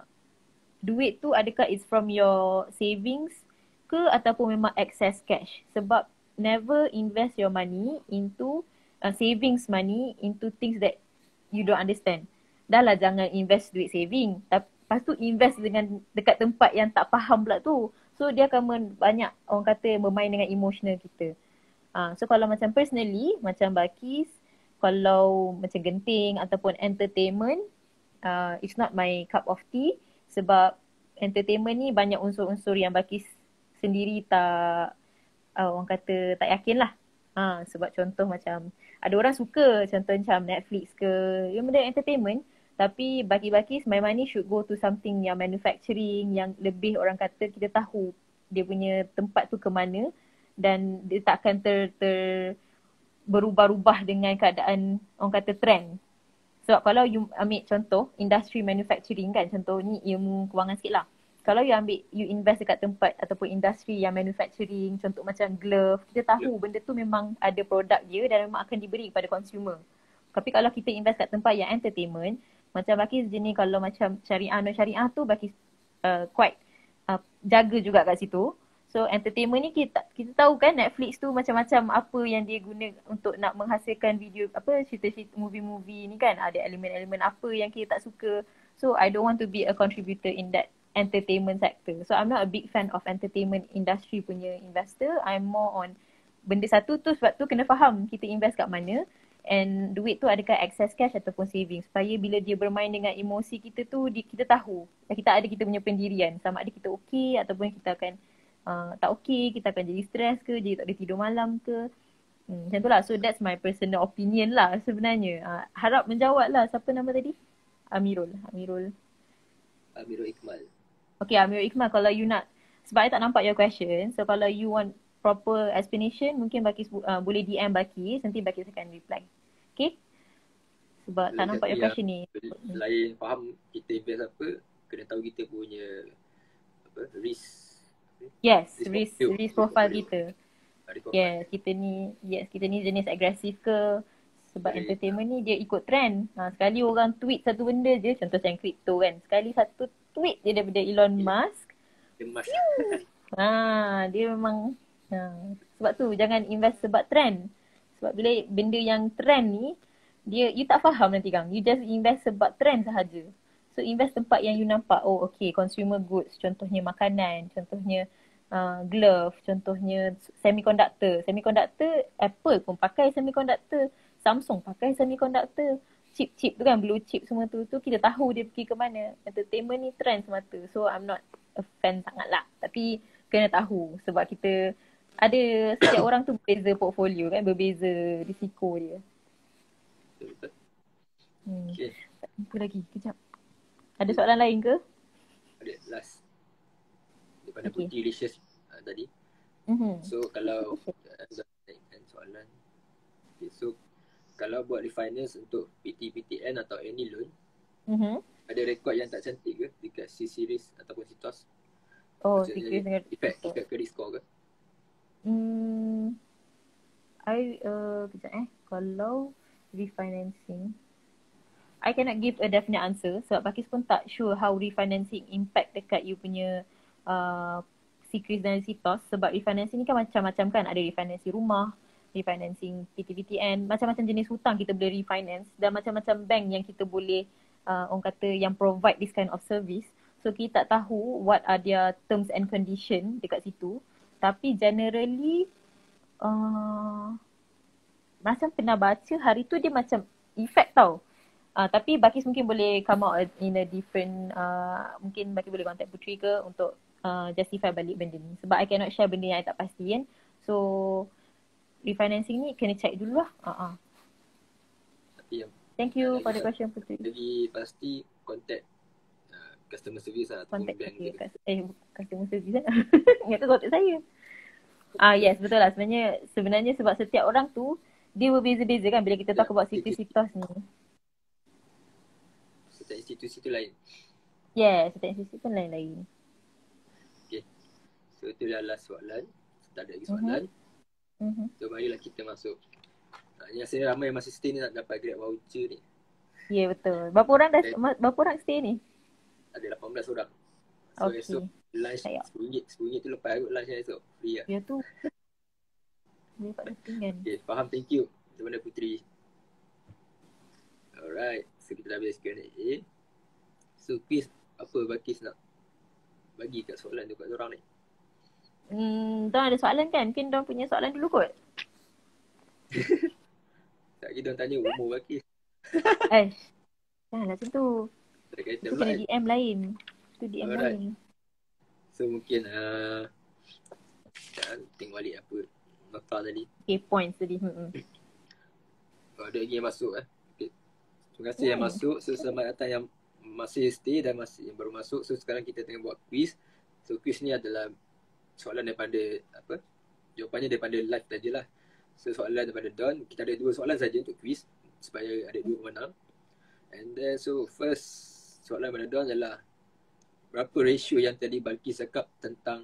Speaker 3: duit tu adakah it's from your savings ke ataupun memang excess cash. Sebab never invest your money into uh, savings money into things that you don't understand. Dah lah jangan invest duit saving. Lepas tu invest dengan dekat tempat yang tak faham pula tu. So dia akan men, banyak orang kata bermain dengan emotional kita. Uh, so kalau macam personally, macam Balkis, kalau macam Genting ataupun entertainment, uh, it's not my cup of tea. Sebab entertainment ni banyak unsur-unsur yang Balkis sendiri tak, uh, orang kata tak yakin lah. Ha, sebab contoh macam ada orang suka contoh macam Netflix ke, yang benda entertainment. Tapi bagi Balkis, my money should go to something yang manufacturing, yang lebih orang kata kita tahu dia punya tempat tu ke mana. Dan dia takkan ter, ter berubah-ubah dengan keadaan orang kata trend. Sebab kalau you ambil contoh industri manufacturing kan, contoh ni ilmu kewangan sikit lah. Kalau you ambil, you invest dekat tempat ataupun industri yang manufacturing, contoh macam glove, kita tahu benda tu memang ada produk dia dan memang akan diberi kepada consumer. Tapi kalau kita invest kat tempat yang entertainment, macam Balkis jenis kalau macam syariah non syariah tu Balkis uh, quite uh, jaga juga kat situ. So entertainment ni kita kita tahu kan Netflix tu macam-macam apa yang dia guna untuk nak menghasilkan video apa cerita-cerita movie-movie ni kan, ada elemen-elemen apa yang kita tak suka. So I don't want to be a contributor in that entertainment sector. So I'm not a big fan of entertainment industry punya investor. I'm more on benda satu tu sebab tu kena faham kita invest kat mana and duit tu adakah excess cash ataupun saving, supaya bila dia bermain dengan emosi kita tu di, kita tahu kita ada kita punya pendirian sama ada kita okey ataupun kita akan Uh, tak okey, kita akan jadi stres ke, jadi tak boleh tidur malam ke. Hmm, macam tu lah. So that's my personal opinion lah sebenarnya. Uh, harap menjawab lah. Siapa nama tadi? Amirul. Amirul.
Speaker 1: Amirul Ikmal.
Speaker 3: Okay, Amirul Ikmal, kalau you nak, sebab I tak nampak your question. So kalau you want proper explanation, mungkin Balkis uh, boleh D M Balkis. Nanti Balkis akan reply. Okay? Sebab tak nampak your question ni.
Speaker 1: Selain faham kita invest apa, kena tahu kita punya apa risk.
Speaker 3: Yes,
Speaker 1: Risk
Speaker 3: risk,
Speaker 1: portfolio.
Speaker 3: risk profile kita.
Speaker 1: Ada kau
Speaker 3: Yes, kita ni, yes, kita ni jenis agresif ke? Sebab
Speaker 1: Boleh.
Speaker 3: entertainment ni dia ikut trend. Ha, sekali orang tweet satu benda je, contoh macam crypto kan. Sekali satu tweet je daripada Elon
Speaker 1: Ya.
Speaker 3: Musk.
Speaker 1: Kemas.
Speaker 3: Ha, dia memang ha, sebab tu jangan invest sebab trend. Sebab bila benda yang trend ni, dia you tak faham nanti Kang. You just invest sebab trend sahaja. So invest tempat yang you nampak, oh okay, consumer goods, contohnya makanan, contohnya uh, glove, contohnya semiconductor. Semiconductor, Apple pun pakai semiconductor, Samsung pakai semiconductor. Chip-chip tu kan, blue chip semua tu, tu kita tahu dia pergi ke mana. Entertainment ni trend semata. So I'm not a fan sangat lah. Tapi kena tahu sebab kita ada setiap orang tu berbeza portfolio kan, berbeza risiko dia.
Speaker 1: Betul-betul.
Speaker 3: Hmm.
Speaker 1: Okay.
Speaker 3: Apa lagi? Kejap. Ada soalan lain ke?
Speaker 1: Ada last. Daripada
Speaker 3: Okay.
Speaker 1: Putri Licious uh, tadi.
Speaker 3: Mm-hmm.
Speaker 1: So kalau uh, dah naikkan soalan. Okay, so kalau buat refinance untuk P T P T N atau any loan,
Speaker 3: Mm-hmm.
Speaker 1: ada rekod yang tak cantik ke dekat C-series ataupun C-tos?
Speaker 3: Oh,
Speaker 1: Maksudnya
Speaker 3: secret dengan
Speaker 1: effect, effect credit score ke?
Speaker 3: Hmm, I uh, kejap eh. Kalau refinancing, I cannot give a definite answer sebab Pakis pun tak sure how refinancing impact dekat you punya uh, C-Kris dan C-Tos. Sebab refinancing ni kan macam-macam kan. Ada refinancing rumah, refinancing P T P T N, macam-macam jenis hutang kita boleh refinance dan macam-macam bank yang kita boleh uh, orang kata yang provide this kind of service. So kita tak tahu what are their terms and condition dekat situ. Tapi generally uh, macam pernah baca hari tu dia macam effect tau. Uh, tapi Bakis mungkin boleh come out in a different, uh, mungkin Bakis boleh contact Putri ke untuk uh, justify balik benda ni. Sebab I cannot share benda yang I tak pasti kan. So refinancing ni kena check dulu lah. Uh-uh.
Speaker 1: Tapi yang
Speaker 3: Thank you
Speaker 1: Lagi
Speaker 3: for the
Speaker 1: tak-
Speaker 3: question Putri.
Speaker 1: lagi pasti contact uh, customer service lah ataupun
Speaker 3: Contact
Speaker 1: bank
Speaker 3: okay,
Speaker 1: gitu.
Speaker 3: cus- eh customer service kan. Ingat tu contact saya. Ah yes, betul lah. Sebenarnya sebenarnya sebab setiap orang tu dia berbeza-beza kan bila kita talk
Speaker 1: Ya,
Speaker 3: about
Speaker 1: betul.
Speaker 3: C-Kris ni.
Speaker 1: Setiap institusi tu lain.
Speaker 3: Yes, setiap institusi pun lain-lain.
Speaker 1: Okay. So itulah last soalan. Tak ada lagi soalan.
Speaker 3: Mm-hmm.
Speaker 1: So marilah kita masuk. Uh, yang saya ramai yang masih stay ni nak dapat Grab voucher ni.
Speaker 3: Ya yeah, betul. Berapa orang dah ma- berapa orang stay ni?
Speaker 1: Ada lapan belas orang. So
Speaker 3: Okay.
Speaker 1: esok lunch
Speaker 3: Sayang.
Speaker 1: sepuluh ringgit. sepuluh ringgit tu lepas kot lunch esok. Free lah.
Speaker 3: Dia tu dia dapat settingan.
Speaker 1: Okay, faham. Thank you. Macam mana Putri? Alright. So kita dah habis Q and A. So quiz apa Bakis nak bagi kat soalan tu kat orang ni?
Speaker 3: Hmm, Don ada soalan kan? Mungkin Don punya soalan dulu kot.
Speaker 1: Tak kira orang tanya umur Bakis.
Speaker 3: Eh. Janganlah macam tu.
Speaker 1: Tak kata
Speaker 3: Itu
Speaker 1: pula
Speaker 3: kena
Speaker 1: kan.
Speaker 3: D M lain. Itu D M
Speaker 1: Alright.
Speaker 3: lain.
Speaker 1: So mungkin uh, tengok balik apa nota tadi.
Speaker 3: Okay, points tadi. Hmm.
Speaker 1: Kalau ada lagi yang masuk eh. Okay. Terima kasih yang
Speaker 3: Hmm.
Speaker 1: masuk. So selamat datang yang masih stay dan masih yang baru masuk. So sekarang kita tengah buat quiz. So quiz ni adalah soalan daripada apa? Jawapannya daripada live saja lah. So soalan daripada Don. Kita ada dua soalan saja untuk quiz supaya ada dua pemenang. And then so first soalan daripada Don adalah berapa ratio yang tadi Balkis cakap tentang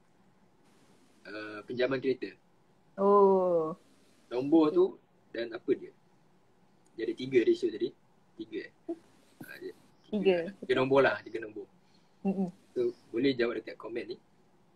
Speaker 1: uh, pinjaman kereta?
Speaker 3: Oh.
Speaker 1: Nombor tu dan apa dia? Dia ada tiga ratio tadi. Tiga eh. Ha, dia,
Speaker 3: Tiga.
Speaker 1: Tiga nombor lah. Tiga nombor.
Speaker 3: Mm-mm.
Speaker 1: So boleh jawab dekat komen ni.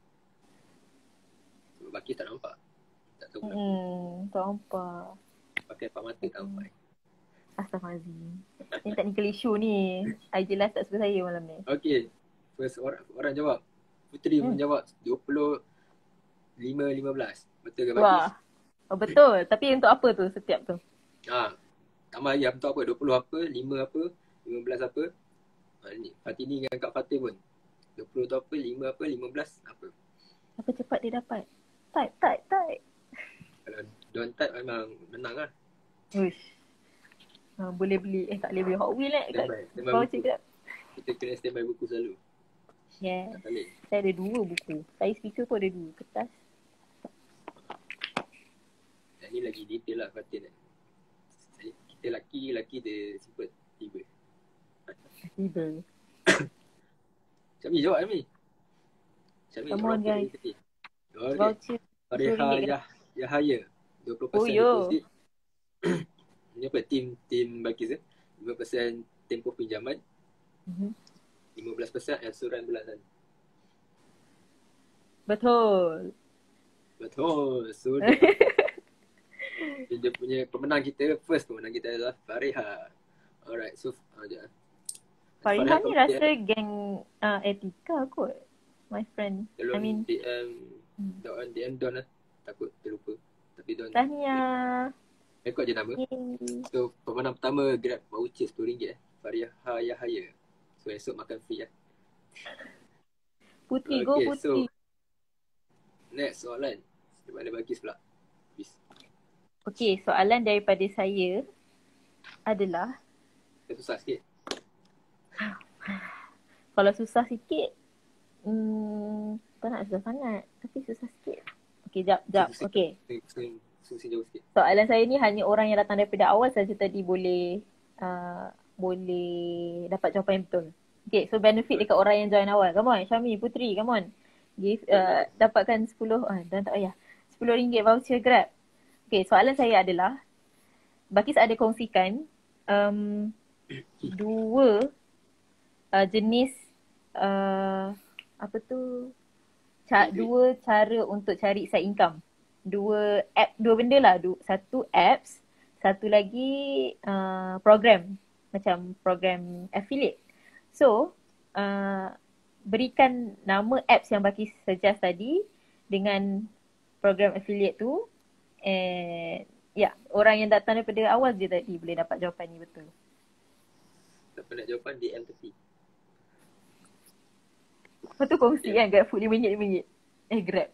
Speaker 1: So Bakis tak nampak. Tak tahu kenapa.
Speaker 3: Hmm, tak nampak.
Speaker 1: Pakai pak mata tak nampak.
Speaker 3: Astaghfirullahaladzim. Ini technical issue ni. I jelas tak suka saya malam ni.
Speaker 1: Okay. First orang, orang jawab. Putri
Speaker 3: Hmm.
Speaker 1: menjawab dua puluh lima lima belas. Betul ke Bakis?
Speaker 3: Wah. Oh, betul. Tapi untuk apa tu setiap tu?
Speaker 1: Ha. Tambah lagi untuk apa? dua puluh apa? lima apa? lima belas apa? Ha, ni. Fatini dengan Kak Fatih pun. dua puluh tu apa? lima apa? lima belas apa?
Speaker 3: Apa cepat dia dapat? Type, type, type.
Speaker 1: Kalau don't type memang menang lah.
Speaker 3: Uish. Ha, boleh beli. Eh tak boleh beli Hot Wheels eh. Kat
Speaker 1: Standby. Standby
Speaker 3: voucher
Speaker 1: buku.
Speaker 3: ke?
Speaker 1: Kita kena standby buku selalu.
Speaker 3: Yeah.
Speaker 1: Tak boleh.
Speaker 3: Saya ada dua buku. Saya speaker pun ada dua. Kertas.
Speaker 1: Dan ni lagi detail lah Fatin. Kita laki, laki dia simple. Tiba.
Speaker 3: Tiba.
Speaker 1: Syami jawab Syami. Syami
Speaker 3: Come on, guys.
Speaker 1: Okay.
Speaker 3: Voucher
Speaker 1: Fareha
Speaker 3: RM sepuluh
Speaker 1: Yah, Yahaya. dua puluh
Speaker 3: Oh,
Speaker 1: peratus
Speaker 3: yo.
Speaker 1: deposit. Ini apa? Tim tim Balkis eh. lima peratus tempoh pinjaman.
Speaker 3: Mhm.
Speaker 1: lima belas peratus ansuran bulanan.
Speaker 3: Betul.
Speaker 1: Betul. So dia, dia punya pemenang kita, first pemenang kita adalah Fariha. Alright, so uh, dia.
Speaker 3: Fariha ni
Speaker 1: kalau
Speaker 3: rasa
Speaker 1: dia-
Speaker 3: geng uh, Etika kot. My friend. I
Speaker 1: Tolong
Speaker 3: mean,
Speaker 1: D M
Speaker 3: Hmm.
Speaker 1: Don, D M Don lah. Takut terlupa. Tapi Don
Speaker 3: tahniah.
Speaker 1: rekod je nama.
Speaker 3: Yeay.
Speaker 1: So pemenang pertama Grab voucher sepuluh ringgit eh. Fariha Yahaya. So esok makan free lah.
Speaker 3: Putri, go
Speaker 1: Okay, so
Speaker 3: Putri.
Speaker 1: next soalan. Daripada Balkis pula. Please.
Speaker 3: Okay, soalan daripada saya adalah,
Speaker 1: Kita susah sikit.
Speaker 3: kalau susah sikit, hmm, tak nak susah sangat. Tapi susah sikit. Okay, jap, jap.
Speaker 1: Susah-
Speaker 3: Okay.
Speaker 1: Sing, sing, sing jauh sikit.
Speaker 3: Soalan saya ni hanya orang yang datang daripada awal saja tadi boleh uh, boleh dapat jawapan yang betul. Okay, so benefit dekat orang yang join awal. Come on, Syami, Putri, come on. Give, uh, dapatkan sepuluh, ah, dan tak payah. sepuluh ringgit voucher Grab. Okay, soalan saya adalah, Balkis ada kongsikan um, dua uh, jenis uh, apa tu, ca- dua cara untuk cari side income. Dua app, dua benda lah. Du- satu apps, satu lagi uh, program. Macam program affiliate. So, uh, berikan nama apps yang Balkis suggest tadi dengan program affiliate tu. And ya, yeah, orang yang datang daripada awal je tadi boleh dapat jawapan ni betul.
Speaker 1: Siapa nak jawapan D M tepi.
Speaker 3: Lepas tu kongsi kan Grab food lima ringgit lima ringgit. Eh Grab.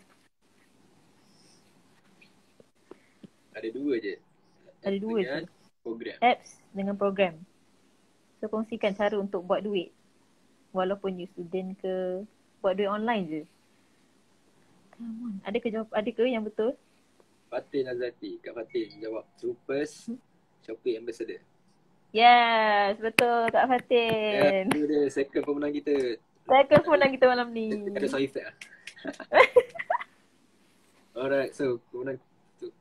Speaker 1: Ada dua je.
Speaker 3: Ada dua
Speaker 1: Dengan
Speaker 3: je.
Speaker 1: program.
Speaker 3: Apps dengan program. So kongsikan cara untuk buat duit. Walaupun you student ke, buat duit online je. Come on. Ada ke jawab, ada ke yang betul?
Speaker 1: Fatin Azati. Kak Fatin jawab Troopers Shopee Ambassador.
Speaker 3: Yes, betul Kak
Speaker 1: Ya,
Speaker 3: Fatin.
Speaker 1: itu dia second pemenang kita.
Speaker 3: Saya akan menang kita malam ni.
Speaker 1: Ada sound effect lah. Alright, so pemenang tu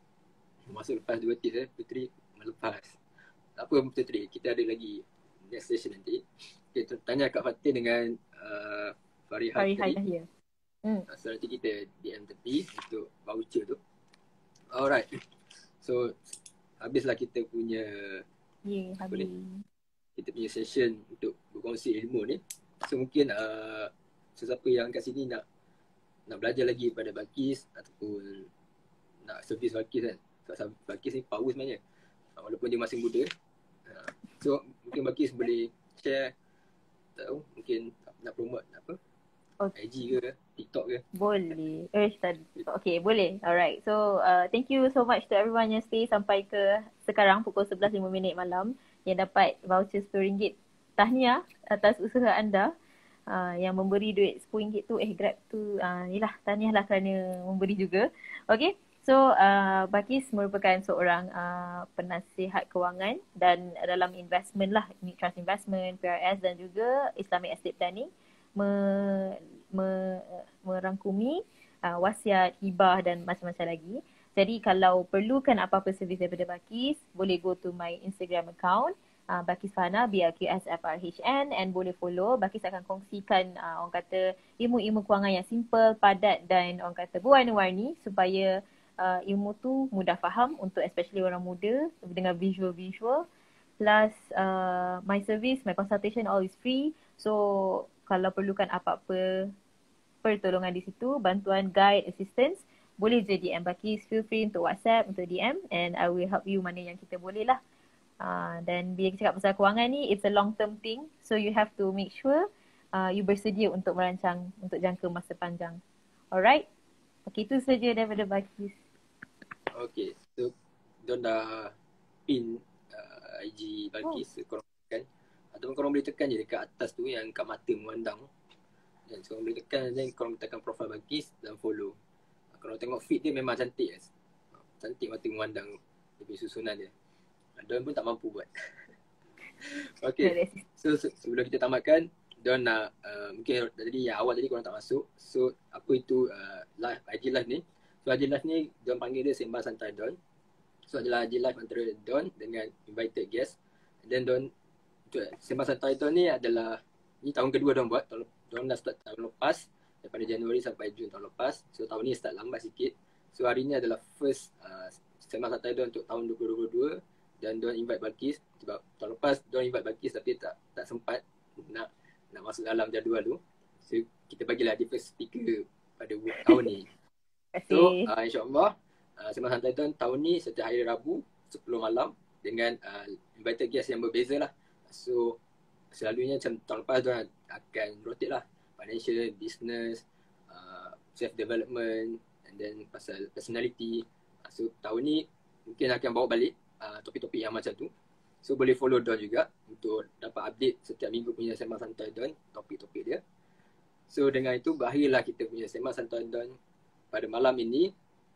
Speaker 1: masuk lepas dua tips eh. Putri melepas. Tak apa Putri, kita ada lagi next session nanti. Okay, tu- tanya Kak Fatin dengan uh, Fariha
Speaker 3: Hari
Speaker 1: tadi.
Speaker 3: Hari ya. Hmm.
Speaker 1: So nanti kita D M tepi untuk voucher tu. Alright. So habislah kita punya
Speaker 3: Yeah, habis.
Speaker 1: kita punya session untuk berkongsi ilmu ni. So mungkin uh, sesiapa yang kat sini nak nak belajar lagi pada Balkis ataupun nak servis Balkis kan. Sebab Balkis ni power sebenarnya. Uh, walaupun dia masih muda. Uh, so mungkin Balkis boleh share, tak tahu, mungkin nak promote apa,
Speaker 3: Okay.
Speaker 1: I G ke, TikTok ke.
Speaker 3: Boleh. Eh, tadi. Okay, boleh. Alright. So, uh, thank you so much to everyone yang stay sampai ke sekarang pukul sebelas lima minit malam yang dapat voucher sepuluh ringgit. Tahniah atas usaha anda uh, yang memberi duit sepuluh ringgit tu, eh Grab tu. Uh, yelah, tahniah lah kerana memberi juga. Okay. So, uh, Balkis merupakan seorang uh, penasihat kewangan dan dalam investment lah, unit trust investment, P R S dan juga Islamic Estate Planning. Me, me, merangkumi uh, wasiat, hibah dan macam-macam lagi. Jadi kalau perlukan apa-apa servis daripada Balkis, boleh go to my Instagram account, uh, Balkis Farhana, B L Q S F R H N, and boleh follow. Balkis akan kongsikan uh, orang kata ilmu-ilmu kewangan yang simple, padat dan orang kata berwarna-warni supaya uh, ilmu tu mudah faham untuk especially orang muda dengan visual-visual. Plus uh, my service, my consultation all is free. So kalau perlukan apa-apa pertolongan di situ, bantuan, guide, assistance, boleh je D M Balkis. Feel free untuk WhatsApp, untuk D M, and I will help you mana yang kita boleh lah. Uh, dan bila kita cakap pasal kewangan ni, it's a long term thing. So you have to make sure uh, you bersedia untuk merancang untuk jangka masa panjang. Alright? Okay, itu saja daripada Balkis.
Speaker 1: Okay, so Don dah pin uh, I G Balkis, oh. korang tekan ataupun korang boleh tekan je dekat atas tu yang kat mata memandang. Dan so, korang boleh tekan dan korang tekan profile Balkis dan follow. Kalau tengok feed dia memang cantik kan. Cantik mata memandang lebih susunan dia. Don pun tak mampu buat. Okay, so se- sebelum kita tamatkan, Don nak uh, mungkin tadi yang awal tadi korang tak masuk. So apa itu uh, live, I G live ni? So I G Live ni diorang panggil dia Sembang Santai Don. So adalah I G Live antara Don dengan invited guest. And then Don, Sembang Santai Don ni adalah, ni tahun kedua diorang buat. Diorang dah start tahun lepas, daripada Januari sampai Jun tahun lepas. So tahun ni start lambat sikit. So hari ni adalah first uh, Sembang Santai Don untuk tahun dua ribu dua puluh dua. Dan diorang invite Balkis. Sebab tahun lepas diorang invite Balkis tapi tak tak sempat nak nak masuk dalam jadual tu. So kita bagilah dia first speaker pada tahun ni. So uh, insyaAllah uh, Sembang Santai Don tahun ni setiap hari Rabu sepuluh malam dengan uh, invited guest yang berbeza lah. So selalunya macam tahun lepas diorang akan rotate lah, financial, business, uh, self development, and then pasal personality. uh, So tahun ni mungkin akan bawa balik uh, topik-topik yang macam tu. So boleh follow Don juga untuk dapat update setiap minggu punya Sembang Santai Don, topik-topik dia. So dengan itu berakhirlah kita punya Sembang Santai Don pada malam ini.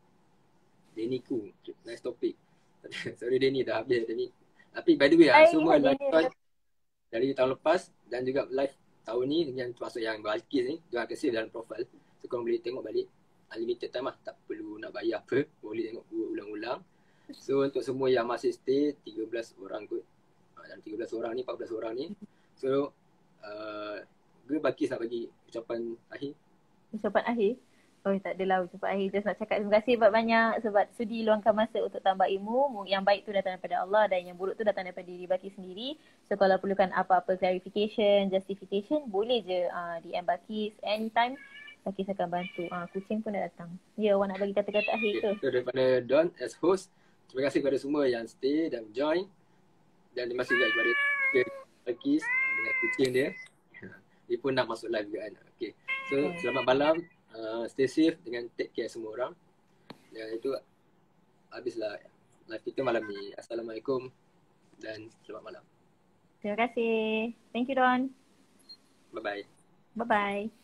Speaker 1: Denny Ku, nice topik. Sorry Denny, dah habis Denny. Tapi by the way lah, semua live Don dari tahun lepas dan juga live tahun ni yang termasuk yang Balkis ni, dia akan save dalam profile. So korang boleh tengok balik. Unlimited time lah, tak perlu nak bayar apa, boleh tengok ulang-ulang. So untuk semua yang masih stay, tiga belas orang kot. Dalam tiga belas orang ni, empat belas orang ni. So uh, Gue Balkis nak bagi ucapan akhir.
Speaker 3: Ucapan akhir? Oh tak adalah ucapan akhir. Just nak cakap terima kasih banyak sebab sudi luangkan masa untuk tambah ilmu. Yang baik tu datang daripada Allah dan yang buruk tu datang daripada diri Balkis sendiri. So kalau perlukan apa-apa clarification, justification, boleh je uh, D M Balkis anytime. Balkis akan bantu. Uh, kucing pun dah datang. Ya, awak nak bagi kata-kata akhir ke?
Speaker 1: So daripada Don as host, terima kasih kepada semua yang stay dan join. Dan terima kasih juga kepada Balkis dengan kucing dia. Dia pun nak masuk live juga kan. Okay. So okay. Selamat malam. Uh, stay safe dengan take care semua orang. Dan itu habislah live kita malam ni. Assalamualaikum dan selamat malam.
Speaker 3: Terima kasih. Thank you Don.
Speaker 1: Bye bye.
Speaker 3: Bye bye.